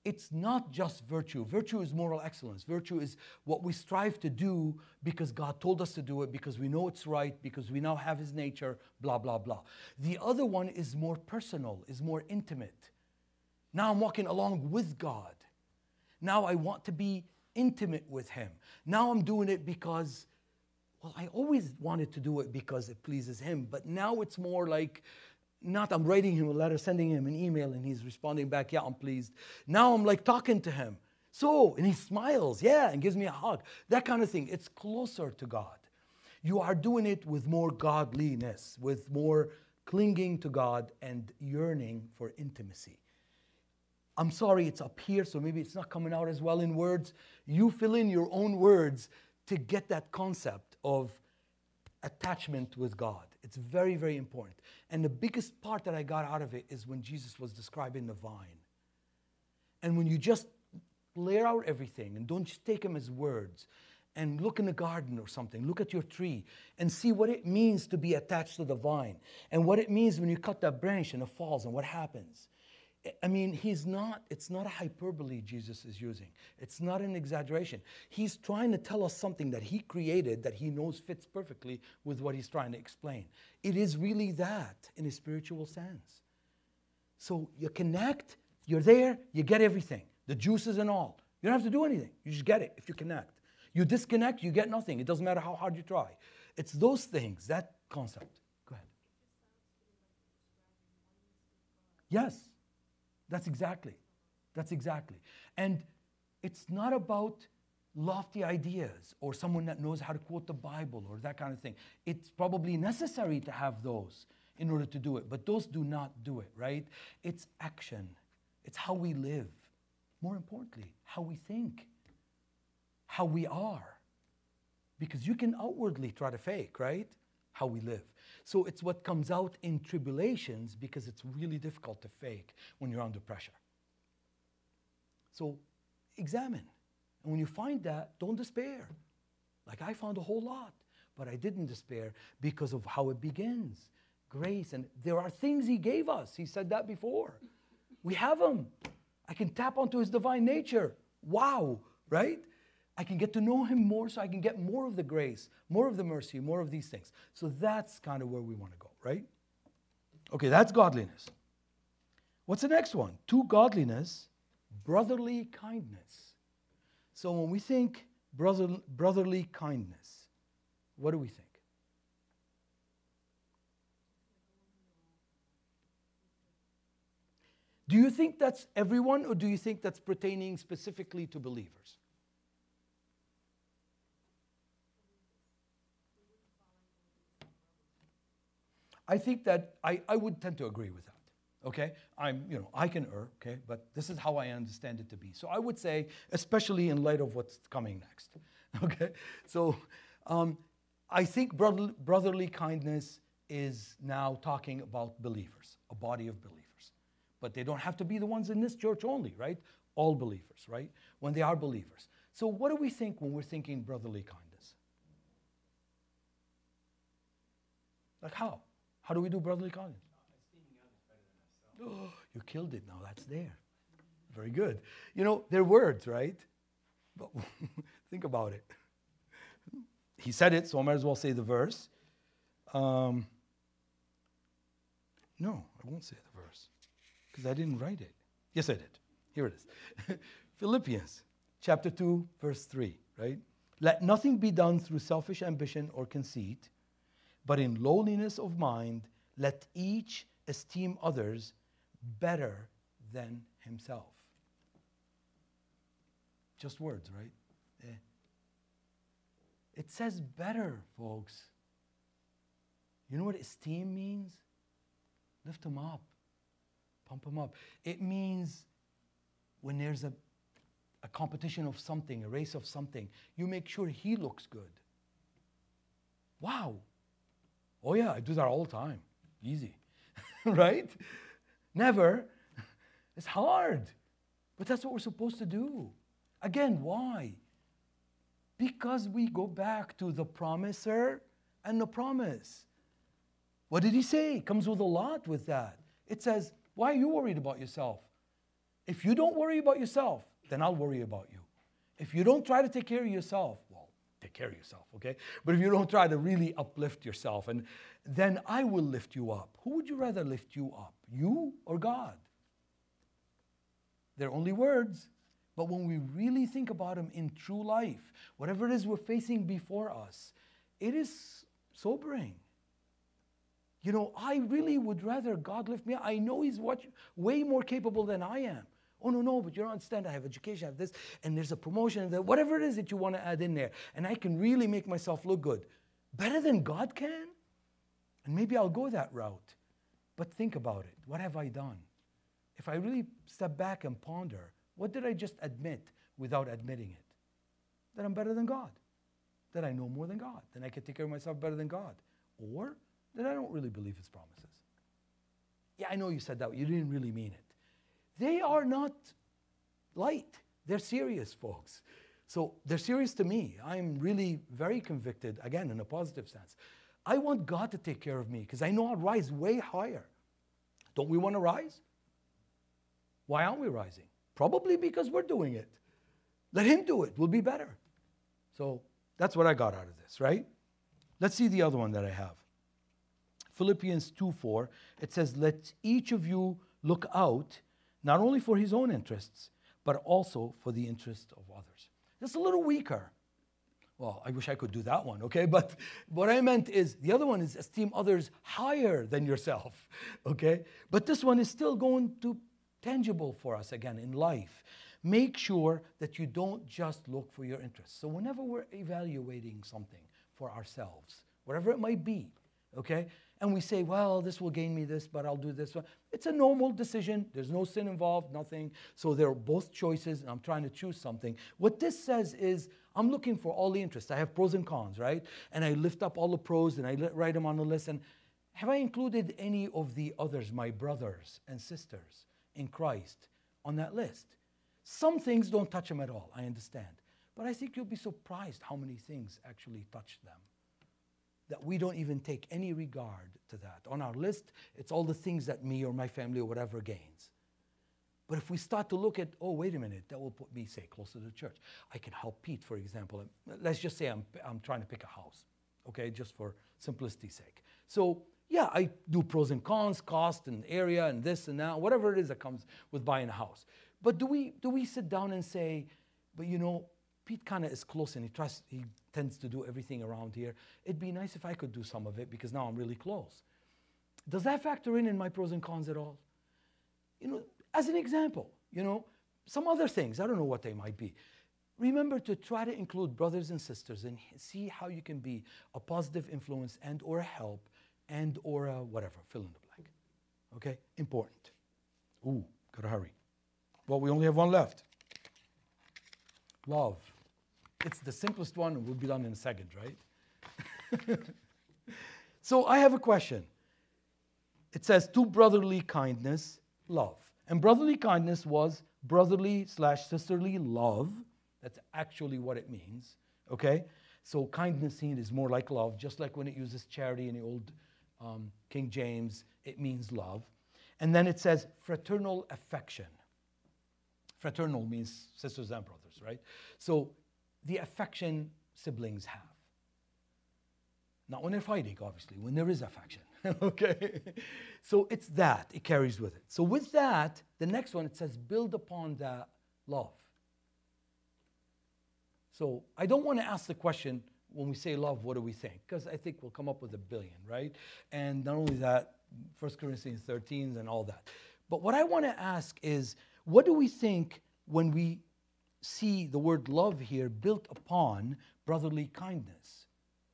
it's not just virtue. Virtue is moral excellence. Virtue is what we strive to do because God told us to do it, because we know it's right, because we now have His nature, blah, blah, blah. The other one is more personal, is more intimate. Now I'm walking along with God. Now I want to be intimate with Him. Now I'm doing it because, well, I always wanted to do it because it pleases Him, but now it's more like, not I'm writing Him a letter, sending Him an email, and He's responding back, yeah, I'm pleased. Now I'm like talking to Him. So, and He smiles, yeah, and gives me a hug. That kind of thing. It's closer to God. You are doing it with more godliness, with more clinging to God and yearning for intimacy. I'm sorry, it's up here, so maybe it's not coming out as well in words. You fill in your own words to get that concept of attachment with God. It's very, very important. And the biggest part that I got out of it is when Jesus was describing the vine. And when you just clear out everything and don't just take Him as words and look in the garden or something, look at your tree and see what it means to be attached to the vine and what it means when you cut that branch and it falls and what happens. I mean, it's not a hyperbole Jesus is using. It's not an exaggeration. He's trying to tell us something that He created that He knows fits perfectly with what He's trying to explain. It is really that in a spiritual sense. So you connect, you're there, you get everything. The juices and all. You don't have to do anything. You just get it if you connect. You disconnect, you get nothing. It doesn't matter how hard you try. It's those things, that concept. Go ahead. Yes. That's exactly. And it's not about lofty ideas or someone that knows how to quote the Bible or that kind of thing. It's probably necessary to have those in order to do it, but those do not do it, right? It's action. It's how we live. More importantly, how we think, how we are. Because you can outwardly try to fake, right? How we live. So it's what comes out in tribulations because it's really difficult to fake when you're under pressure. So examine. And when you find that, don't despair. Like I found a whole lot, but I didn't despair because of how it begins. Grace. And there are things He gave us. He said that before. We have them. I can tap onto His divine nature. Wow, right? I can get to know Him more so I can get more of the grace, more of the mercy, more of these things. So that's kind of where we want to go, right? Okay, that's godliness. What's the next one? To godliness, brotherly kindness. So when we think brotherly kindness, what do we think? Do you think that's everyone, or do you think that's pertaining specifically to believers? I think that I would tend to agree with that. Okay, I can err. Okay, but this is how I understand it to be. So I would say, especially in light of what's coming next. Okay, so I think brotherly kindness is now talking about believers, a body of believers. But they don't have to be the ones in this church only, right? All believers, right? When they are believers. So what do we think when we're thinking brotherly kindness? Like how? How do we do brotherly kindness? Esteeming others better than ourselves. Oh, you killed it now. That's there. Very good. You know, they're words, right? But think about it. He said it, so I might as well say the verse. No, I won't say the verse because I didn't write it. Yes, I did. Here it is. Philippians chapter 2, verse 3, right? Let nothing be done through selfish ambition or conceit, but in lowliness of mind, let each esteem others better than himself. Just words, right? Yeah. It says better, folks. You know what esteem means? Lift them up. Pump them up. It means when there's a competition of something, a race of something, you make sure he looks good. Wow. Oh yeah, I do that all the time. Easy. Right? Never. It's hard. But that's what we're supposed to do. Again, why? Because we go back to the promiser and the promise. What did he say? It comes with a lot with that. It says, why are you worried about yourself? If you don't worry about yourself, then I'll worry about you. If you don't try to take care of yourself, well, take care of yourself, okay? But if you don't try to really uplift yourself, and then I will lift you up. Who would you rather lift you up, you or God? They're only words, but when we really think about them in true life, whatever it is we're facing before us, it is sobering. You know, I really would rather God lift me up. I know He's way more capable than I am. Oh, no, but you don't understand. I have education, I have this, and there's a promotion, and whatever it is that you want to add in there. And I can really make myself look good. Better than God can? And maybe I'll go that route. But think about it. What have I done? If I really step back and ponder, what did I just admit without admitting it? That I'm better than God. That I know more than God. That I can take care of myself better than God. Or that I don't really believe His promises. Yeah, I know you said that. You didn't really mean it. They are not light. They're serious, folks. So they're serious to me. I'm really very convicted, again, in a positive sense. I want God to take care of me because I know I'll rise way higher. Don't we want to rise? Why aren't we rising? Probably because we're doing it. Let Him do it. We'll be better. So that's what I got out of this, right? Let's see the other one that I have. Philippians 2:4, it says, let each of you look out not only for his own interests, but also for the interest of others. That's a little weaker. Well, I wish I could do that one, okay? But what I meant is, the other one is esteem others higher than yourself, okay? But this one is still going to tangible for us again in life. Make sure that you don't just look for your interests. So whenever we're evaluating something for ourselves, whatever it might be, okay? And we say, well, this will gain me this, but I'll do this one. It's a normal decision. There's no sin involved, nothing. So they're both choices, and I'm trying to choose something. What this says is, I'm looking for all the interests. I have pros and cons, right? And I lift up all the pros, and I write them on the list. And have I included any of the others, my brothers and sisters in Christ, on that list? Some things don't touch them at all, I understand. But I think you'll be surprised how many things actually touch them, that we don't even take any regard to that. On our list, it's all the things that me or my family or whatever gains. But if we start to look at, oh, wait a minute, that will put me, say, closer to the church. I can help Pete, for example. Let's just say I'm trying to pick a house, okay, just for simplicity's sake. So, yeah, I do pros and cons, cost and area and this and that, whatever it is that comes with buying a house. But do we sit down and say, but you know, Pete kind of is close and he tends to do everything around here. It'd be nice if I could do some of it because now I'm really close. Does that factor in my pros and cons at all? You know, as an example, you know, some other things, I don't know what they might be. Remember to try to include brothers and sisters and see how you can be a positive influence and or a help and or a whatever, fill in the blank. Okay, important. Ooh, gotta hurry. Well, we only have one left. Love. It's the simplest one, and we'll be done in a second, right? So I have a question. It says, to brotherly kindness, love. And brotherly kindness was brotherly/sisterly love. That's actually what it means, okay? So kindness seen is more like love, just like when it uses charity in the old King James, it means love. And then it says fraternal affection. Fraternal means sisters and brothers, right? So the affection siblings have. Not when they're fighting, obviously, when there is affection, okay? So it's that, it carries with it. So with that, the next one, it says build upon that love. So I don't want to ask the question, when we say love, what do we think? Because I think we'll come up with a billion, right? And not only that, 1 Corinthians 13 and all that. But what I want to ask is, what do we think when we see the word love here built upon brotherly kindness?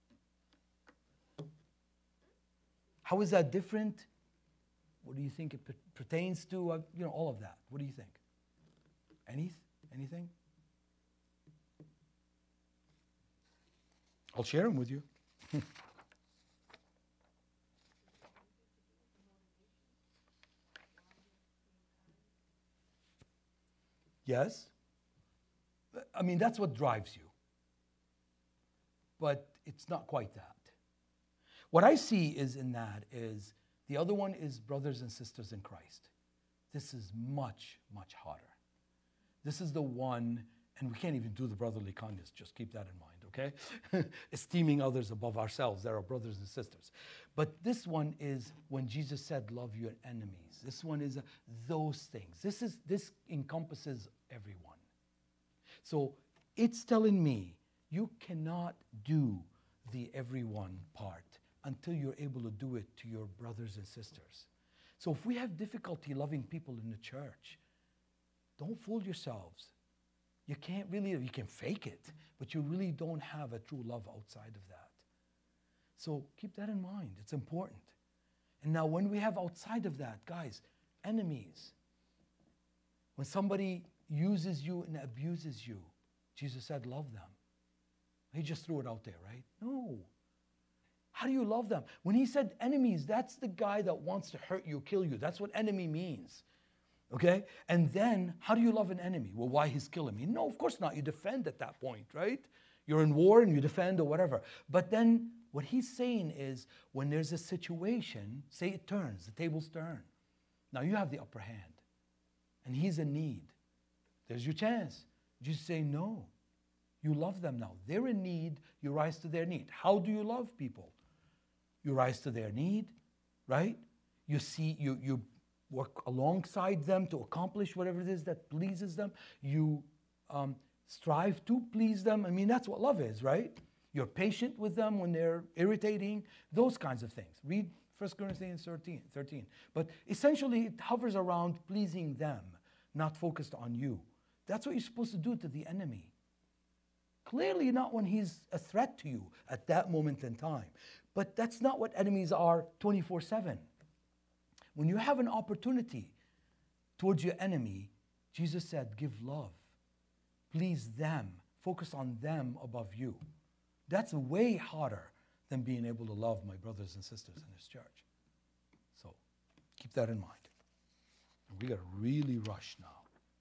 How is that different? What do you think it pertains to? You know, all of that. What do you think? Anything? I'll share them with you. Yes. I mean, that's what drives you. But it's not quite that. What I see is in that is, the other one is brothers and sisters in Christ. This is much, much harder. This is the one, and we can't even do the brotherly kindness. Just keep that in mind, okay? Esteeming others above ourselves. They're our brothers and sisters. But this one is when Jesus said, love your enemies. This one is those things. This encompasses everyone. So it's telling me you cannot do the everyone part until you're able to do it to your brothers and sisters. So if we have difficulty loving people in the church, don't fool yourselves. You can't really, you can fake it, but you really don't have a true love outside of that. So keep that in mind. It's important. And now when we have outside of that, guys, enemies, when somebody uses you and abuses you, Jesus said, love them. He just threw it out there, right? No. How do you love them? When he said enemies, that's the guy that wants to hurt you, kill you. That's what enemy means. Okay? And then, how do you love an enemy? Well, why he's killing me? No, of course not. You defend at that point, right? You're in war and you defend or whatever. But then, what he's saying is, when there's a situation, say it turns, the tables turn. Now you have the upper hand. And he's in need. There's your chance. Just say no. You love them now. They're in need. You rise to their need. How do you love people? You rise to their need, right? You see, you work alongside them to accomplish whatever it is that pleases them. You strive to please them. I mean, that's what love is, right? You're patient with them when they're irritating, those kinds of things. Read 1 Corinthians 13. But essentially, it hovers around pleasing them, not focused on you. That's what you're supposed to do to the enemy. Clearly not when he's a threat to you at that moment in time. But that's not what enemies are 24/7. When you have an opportunity towards your enemy, Jesus said, give love. Please them. Focus on them above you. That's way harder than being able to love my brothers and sisters in this church. So keep that in mind. And we got to really rush now.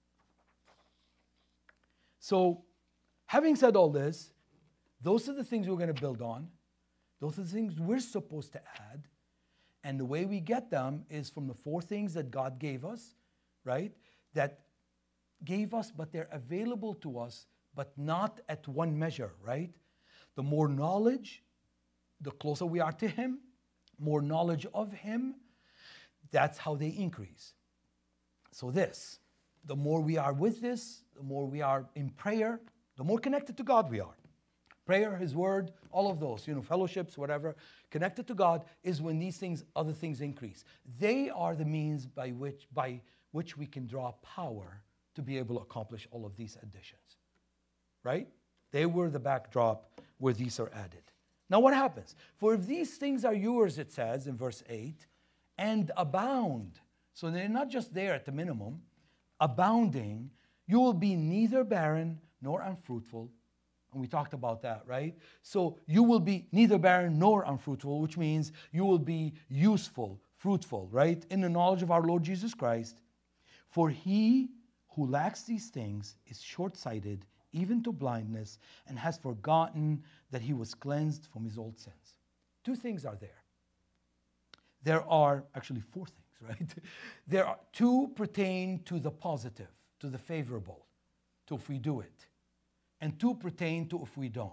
So having said all this, those are the things we're going to build on. Those are the things we're supposed to add. And the way we get them is from the 4 things that God gave us, right? That gave us, but they're available to us, but not at one measure, right? The more knowledge, the closer we are to Him, more knowledge of Him, that's how they increase. So the more we are with this, the more we are in prayer, the more connected to God we are. Prayer, His Word, all of those, fellowships, whatever, connected to God is when these things, other things increase. They are the means by which we can draw power to be able to accomplish all of these additions, right? They were the backdrop where these are added. Now what happens? For if these things are yours, it says in verse 8, and abound, so they're not just there at the minimum, abounding, you will be neither barren nor unfruitful. And we talked about that, right? So you will be neither barren nor unfruitful, which means you will be useful, fruitful, right? In the knowledge of our Lord Jesus Christ. For he who lacks these things is short-sighted, even to blindness, and has forgotten that he was cleansed from his old sins. 2 things are there. There are actually 4 things, right? There are 2 pertain to the positive, to the favorable, to if we do it. And 2 pertain to if we don't.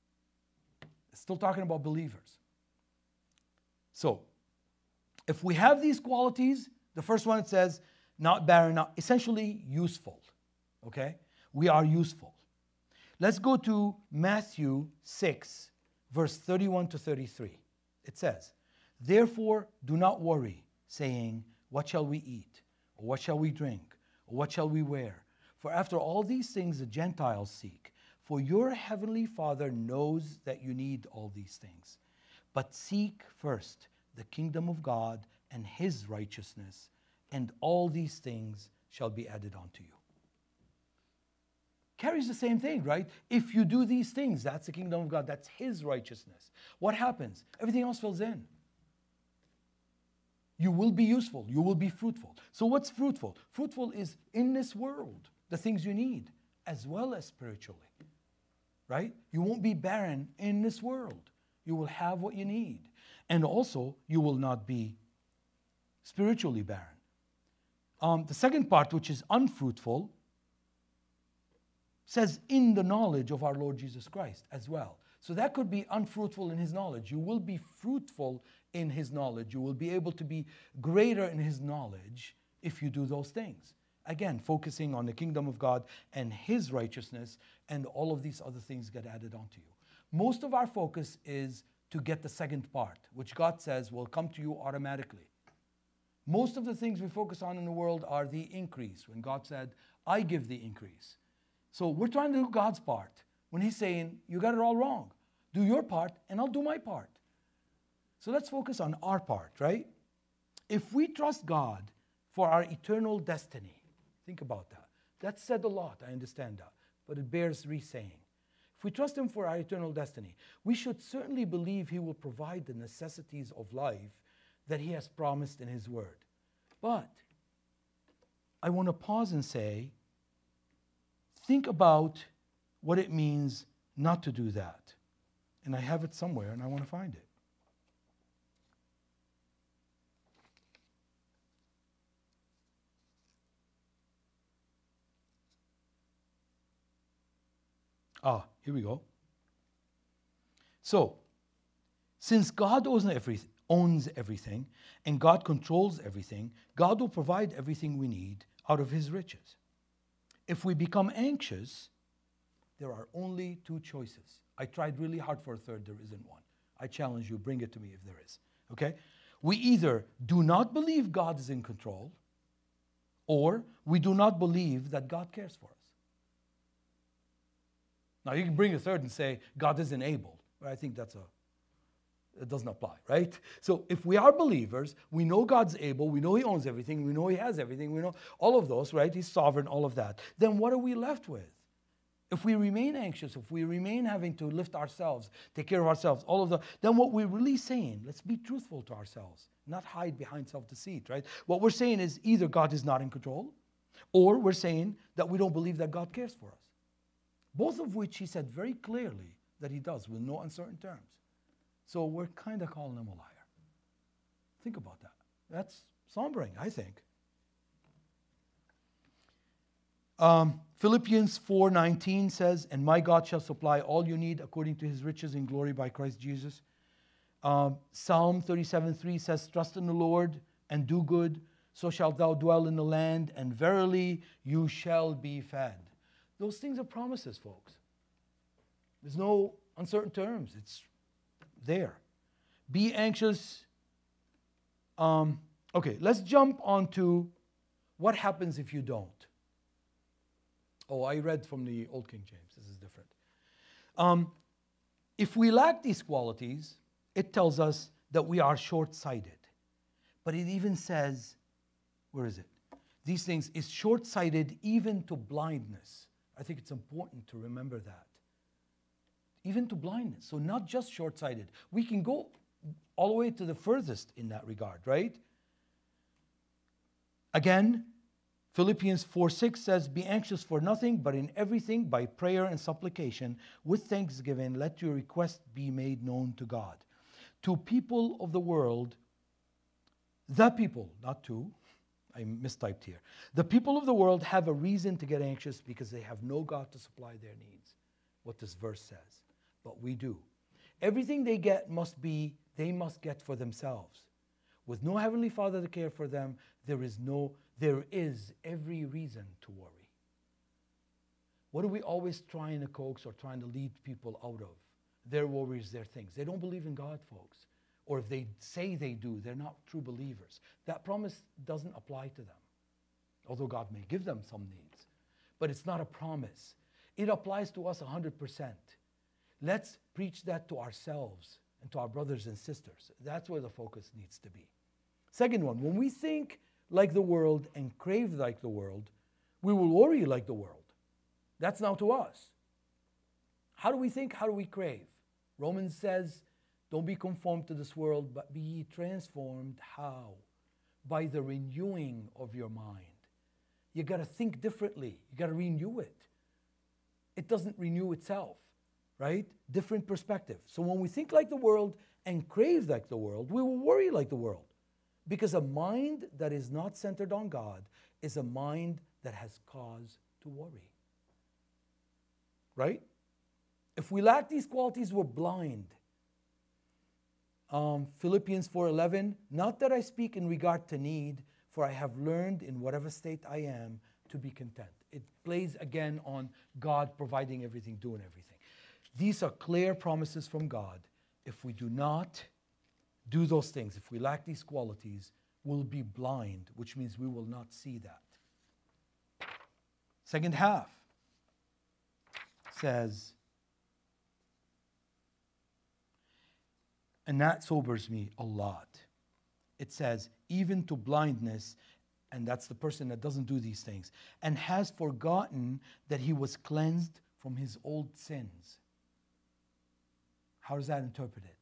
It's still talking about believers. So, if we have these qualities, the first one it says, not barren, not essentially useful. Okay? We are useful. Let's go to Matthew 6, verse 31 to 33. It says, therefore do not worry, saying, what shall we eat? Or what shall we drink? Or what shall we wear? For after all these things the Gentiles seek. For your heavenly Father knows that you need all these things. But seek first the kingdom of God and His righteousness, and all these things shall be added unto you. Carries the same thing, right? If you do these things, that's the kingdom of God. That's His righteousness. What happens? Everything else fills in. You will be useful. You will be fruitful. So what's fruitful? Fruitful is in this world, the things you need, as well as spiritually, right? You won't be barren in this world. You will have what you need. And also, you will not be spiritually barren. The second part, which is unfruitful, says in the knowledge of our Lord Jesus Christ as well. So that could be unfruitful in his knowledge. You will be fruitful in his knowledge. You will be able to be greater in his knowledge if you do those things. Again, focusing on the kingdom of God and his righteousness, and all of these other things get added onto you. Most of our focus is to get the second part, which God says will come to you automatically. Most of the things we focus on in the world are the increase, when God said, I give the increase. So we're trying to do God's part when he's saying, you got it all wrong. Do your part and I'll do my part. So let's focus on our part, right? If we trust God for our eternal destiny, think about that. That's said a lot, I understand that, but it bears re-saying. If we trust him for our eternal destiny, we should certainly believe he will provide the necessities of life that he has promised in his word. But I want to pause and say, think about what it means not to do that. And I have it somewhere and I want to find it. Here we go. So, since God owns everything and God controls everything, God will provide everything we need out of his riches. If we become anxious, there are only two choices. I tried really hard for a third, there isn't one. I challenge you, bring it to me if there is. Okay? We either do not believe God is in control, or we do not believe that God cares for us. Now, you can bring a third and say, God isn't able. But I think it doesn't apply, right? So if we are believers, we know God's able, we know he owns everything, we know he has everything, we know all of those, right? He's sovereign, all of that. Then what are we left with? If we remain anxious, if we remain having to lift ourselves, take care of ourselves, all of that, then what we're really saying, let's be truthful to ourselves, not hide behind self-deceit, right? What we're saying is either God is not in control, or we're saying that we don't believe that God cares for us. Both of which he said very clearly that he does with no uncertain terms. So we're kind of calling him a liar. Think about that. That's sombering, I think. Philippians 4:19 says, and my God shall supply all you need according to his riches in glory by Christ Jesus. Psalm 37:3 says, trust in the Lord and do good, so shalt thou dwell in the land, and verily you shall be fed. Those things are promises, folks. There's no uncertain terms. It's there. Be anxious. Okay, let's jump onto what happens if you don't. Oh, I read from the Old King James. This is different. If we lack these qualities, it tells us that we are short-sighted. But it even says, where is it? These things is short-sighted even to blindness. I think it's important to remember that. Even to blindness. So not just short-sighted. We can go all the way to the furthest in that regard, right? Again, Philippians 4:6 says, be anxious for nothing, but in everything by prayer and supplication, with thanksgiving, let your request be made known to God. To people of the world, the people, not to, I mistyped here. The people of the world have a reason to get anxious because they have no God to supply their needs, what this verse says. But we do. Everything they get they must get for themselves. With no Heavenly Father to care for them, there is every reason to worry. What are we always trying to coax or trying to lead people out of? Their worries, their things. They don't believe in God, folks. Or if they say they do, they're not true believers. That promise doesn't apply to them. Although God may give them some needs. But it's not a promise. It applies to us 100%. Let's preach that to ourselves and to our brothers and sisters. That's where the focus needs to be. Second one, when we think like the world and crave like the world, we will worry like the world. That's now to us. How do we think? How do we crave? Romans says, don't be conformed to this world, but be ye transformed. How? By the renewing of your mind. You got to think differently. You got to renew it. It doesn't renew itself, right? Different perspective. So when we think like the world and crave like the world, we will worry like the world. Because a mind that is not centered on God is a mind that has cause to worry. Right? If we lack these qualities, we're blind. Philippians 4:11, not that I speak in regard to need, for I have learned in whatever state I am to be content. It plays again on God providing everything, doing everything. These are clear promises from God. If we do not do those things, if we lack these qualities, we'll be blind, which means we will not see that. Second half says, and that sobers me a lot. It says, even to blindness, and that's the person that doesn't do these things, and has forgotten that he was cleansed from his old sins. How is that interpreted?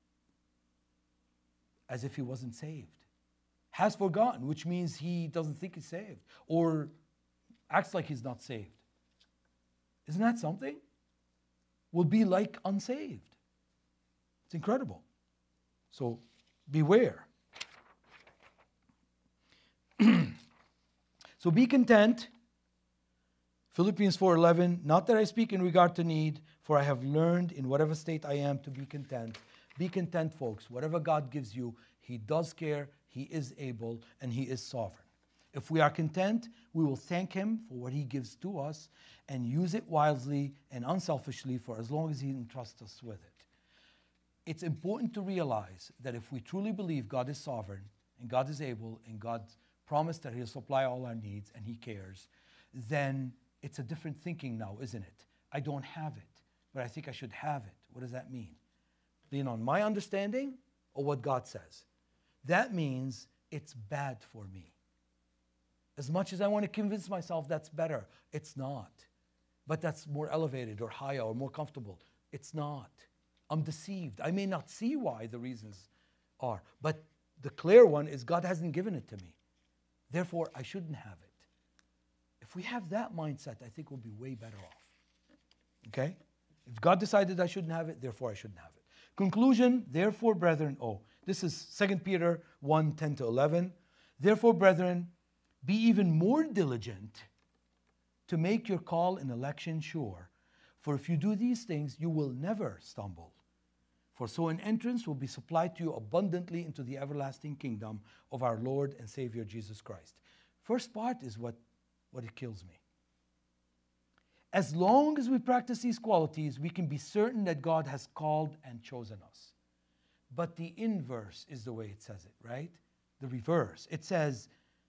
As if he wasn't saved. Has forgotten, which means he doesn't think he's saved, or acts like he's not saved. Isn't that something? Will be like unsaved. It's incredible. So beware. So be content. Philippians 4:11, not that I speak in regard to need, for I have learned in whatever state I am to be content. Be content, folks. Whatever God gives you, He does care, He is able, and He is sovereign. If we are content, we will thank Him for what He gives to us and use it wisely and unselfishly for as long as He entrusts us with it. It's important to realize that if we truly believe God is sovereign and God is able and God's promised that He'll supply all our needs and He cares, then it's a different thinking now, isn't it? I don't have it, but I think I should have it. What does that mean? Lean on my understanding or what God says? That means it's bad for me. As much as I want to convince myself that's better, it's not. But that's more elevated or higher or more comfortable. It's not. I'm deceived. I may not see why the reasons are, but the clear one is God hasn't given it to me. Therefore, I shouldn't have it. If we have that mindset, I think we'll be way better off. Okay? If God decided I shouldn't have it, therefore I shouldn't have it. Conclusion, therefore, brethren, this is 2 Peter 1:10-11. Therefore, brethren, be even more diligent to make your call and election sure. For if you do these things, you will never stumble. For so an entrance will be supplied to you abundantly into the everlasting kingdom of our Lord and Savior Jesus Christ. First part is what it kills me. As long as we practice these qualities, we can be certain that God has called and chosen us. But the inverse is the way it says it, right? The reverse. It says,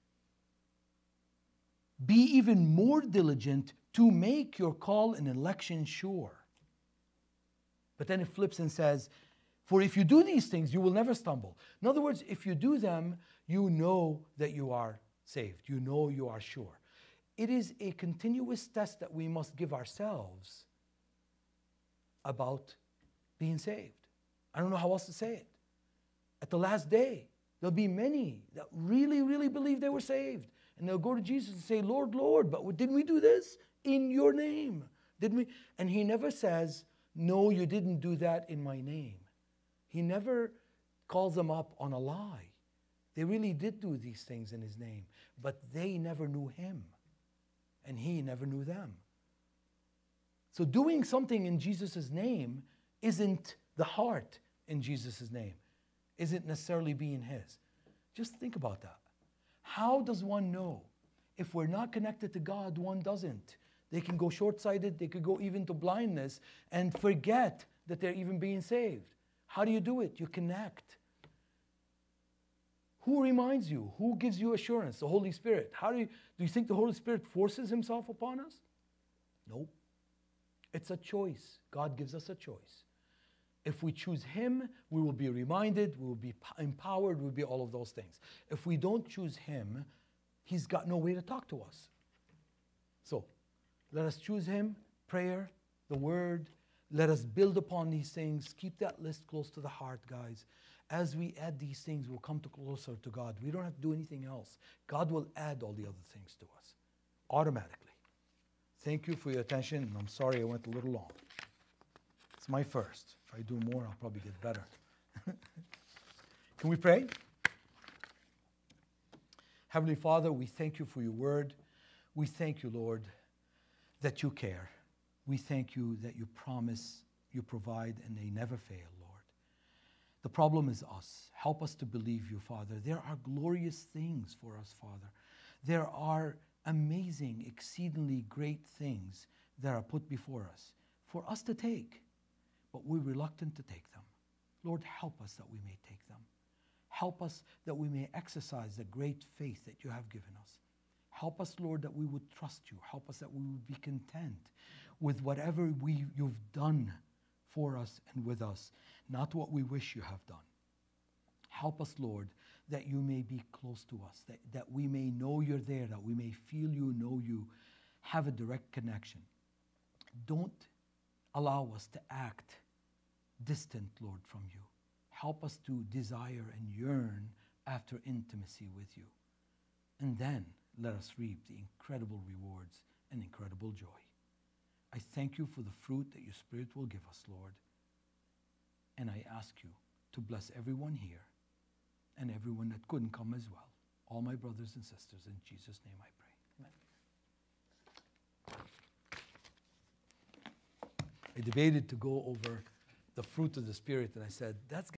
be even more diligent to make your call and election sure. But then it flips and says, for if you do these things, you will never stumble. In other words, if you do them, you know that you are saved. You know you are sure. It is a continuous test that we must give ourselves about being saved. I don't know how else to say it. At the last day, there'll be many that really, really believe they were saved. And they'll go to Jesus and say, Lord, Lord, but didn't we do this in your name? Didn't we? And He never says, no, you didn't do that in my name. He never calls them up on a lie. They really did do these things in His name, but they never knew Him, and He never knew them. So doing something in Jesus' name isn't the heart in Jesus' name, isn't necessarily being His. Just think about that. How does one know? If we're not connected to God, one doesn't. They can go short-sighted, they could go even to blindness and forget that they're even being saved. How do you do it? You connect. Who reminds you? Who gives you assurance? The Holy Spirit. Do you think the Holy Spirit forces Himself upon us? No. It's a choice. God gives us a choice. If we choose Him, we will be reminded, we will be empowered, we will be all of those things. If we don't choose Him, He's got no way to talk to us. So, let us choose Him, prayer, the Word. Let us build upon these things. Keep that list close to the heart, guys. As we add these things, we'll come closer to God. We don't have to do anything else. God will add all the other things to us automatically. Thank you for your attention, and I'm sorry I went a little long. It's my first. If I do more, I'll probably get better. Can we pray? Heavenly Father, we thank you for your word. We thank you, Lord, that you care. We thank you that you promise, you provide, and they never fail, Lord. The problem is us. Help us to believe you, Father. There are glorious things for us, Father. There are amazing, exceedingly great things that are put before us for us to take, but we're reluctant to take them. Lord, help us that we may take them. Help us that we may exercise the great faith that you have given us. Help us, Lord, that we would trust you. Help us that we would be content with whatever you've done for us and with us, not what we wish you have done. Help us, Lord, that you may be close to us, that we may know you're there, that we may feel you, know you, have a direct connection. Don't allow us to act distant, Lord, from you. Help us to desire and yearn after intimacy with you. And then let us reap the incredible rewards and incredible joy. I thank you for the fruit that your Spirit will give us, Lord. And I ask you to bless everyone here and everyone that couldn't come as well. All my brothers and sisters, in Jesus' name I pray. Amen. I debated to go over the fruit of the Spirit, and I said, that's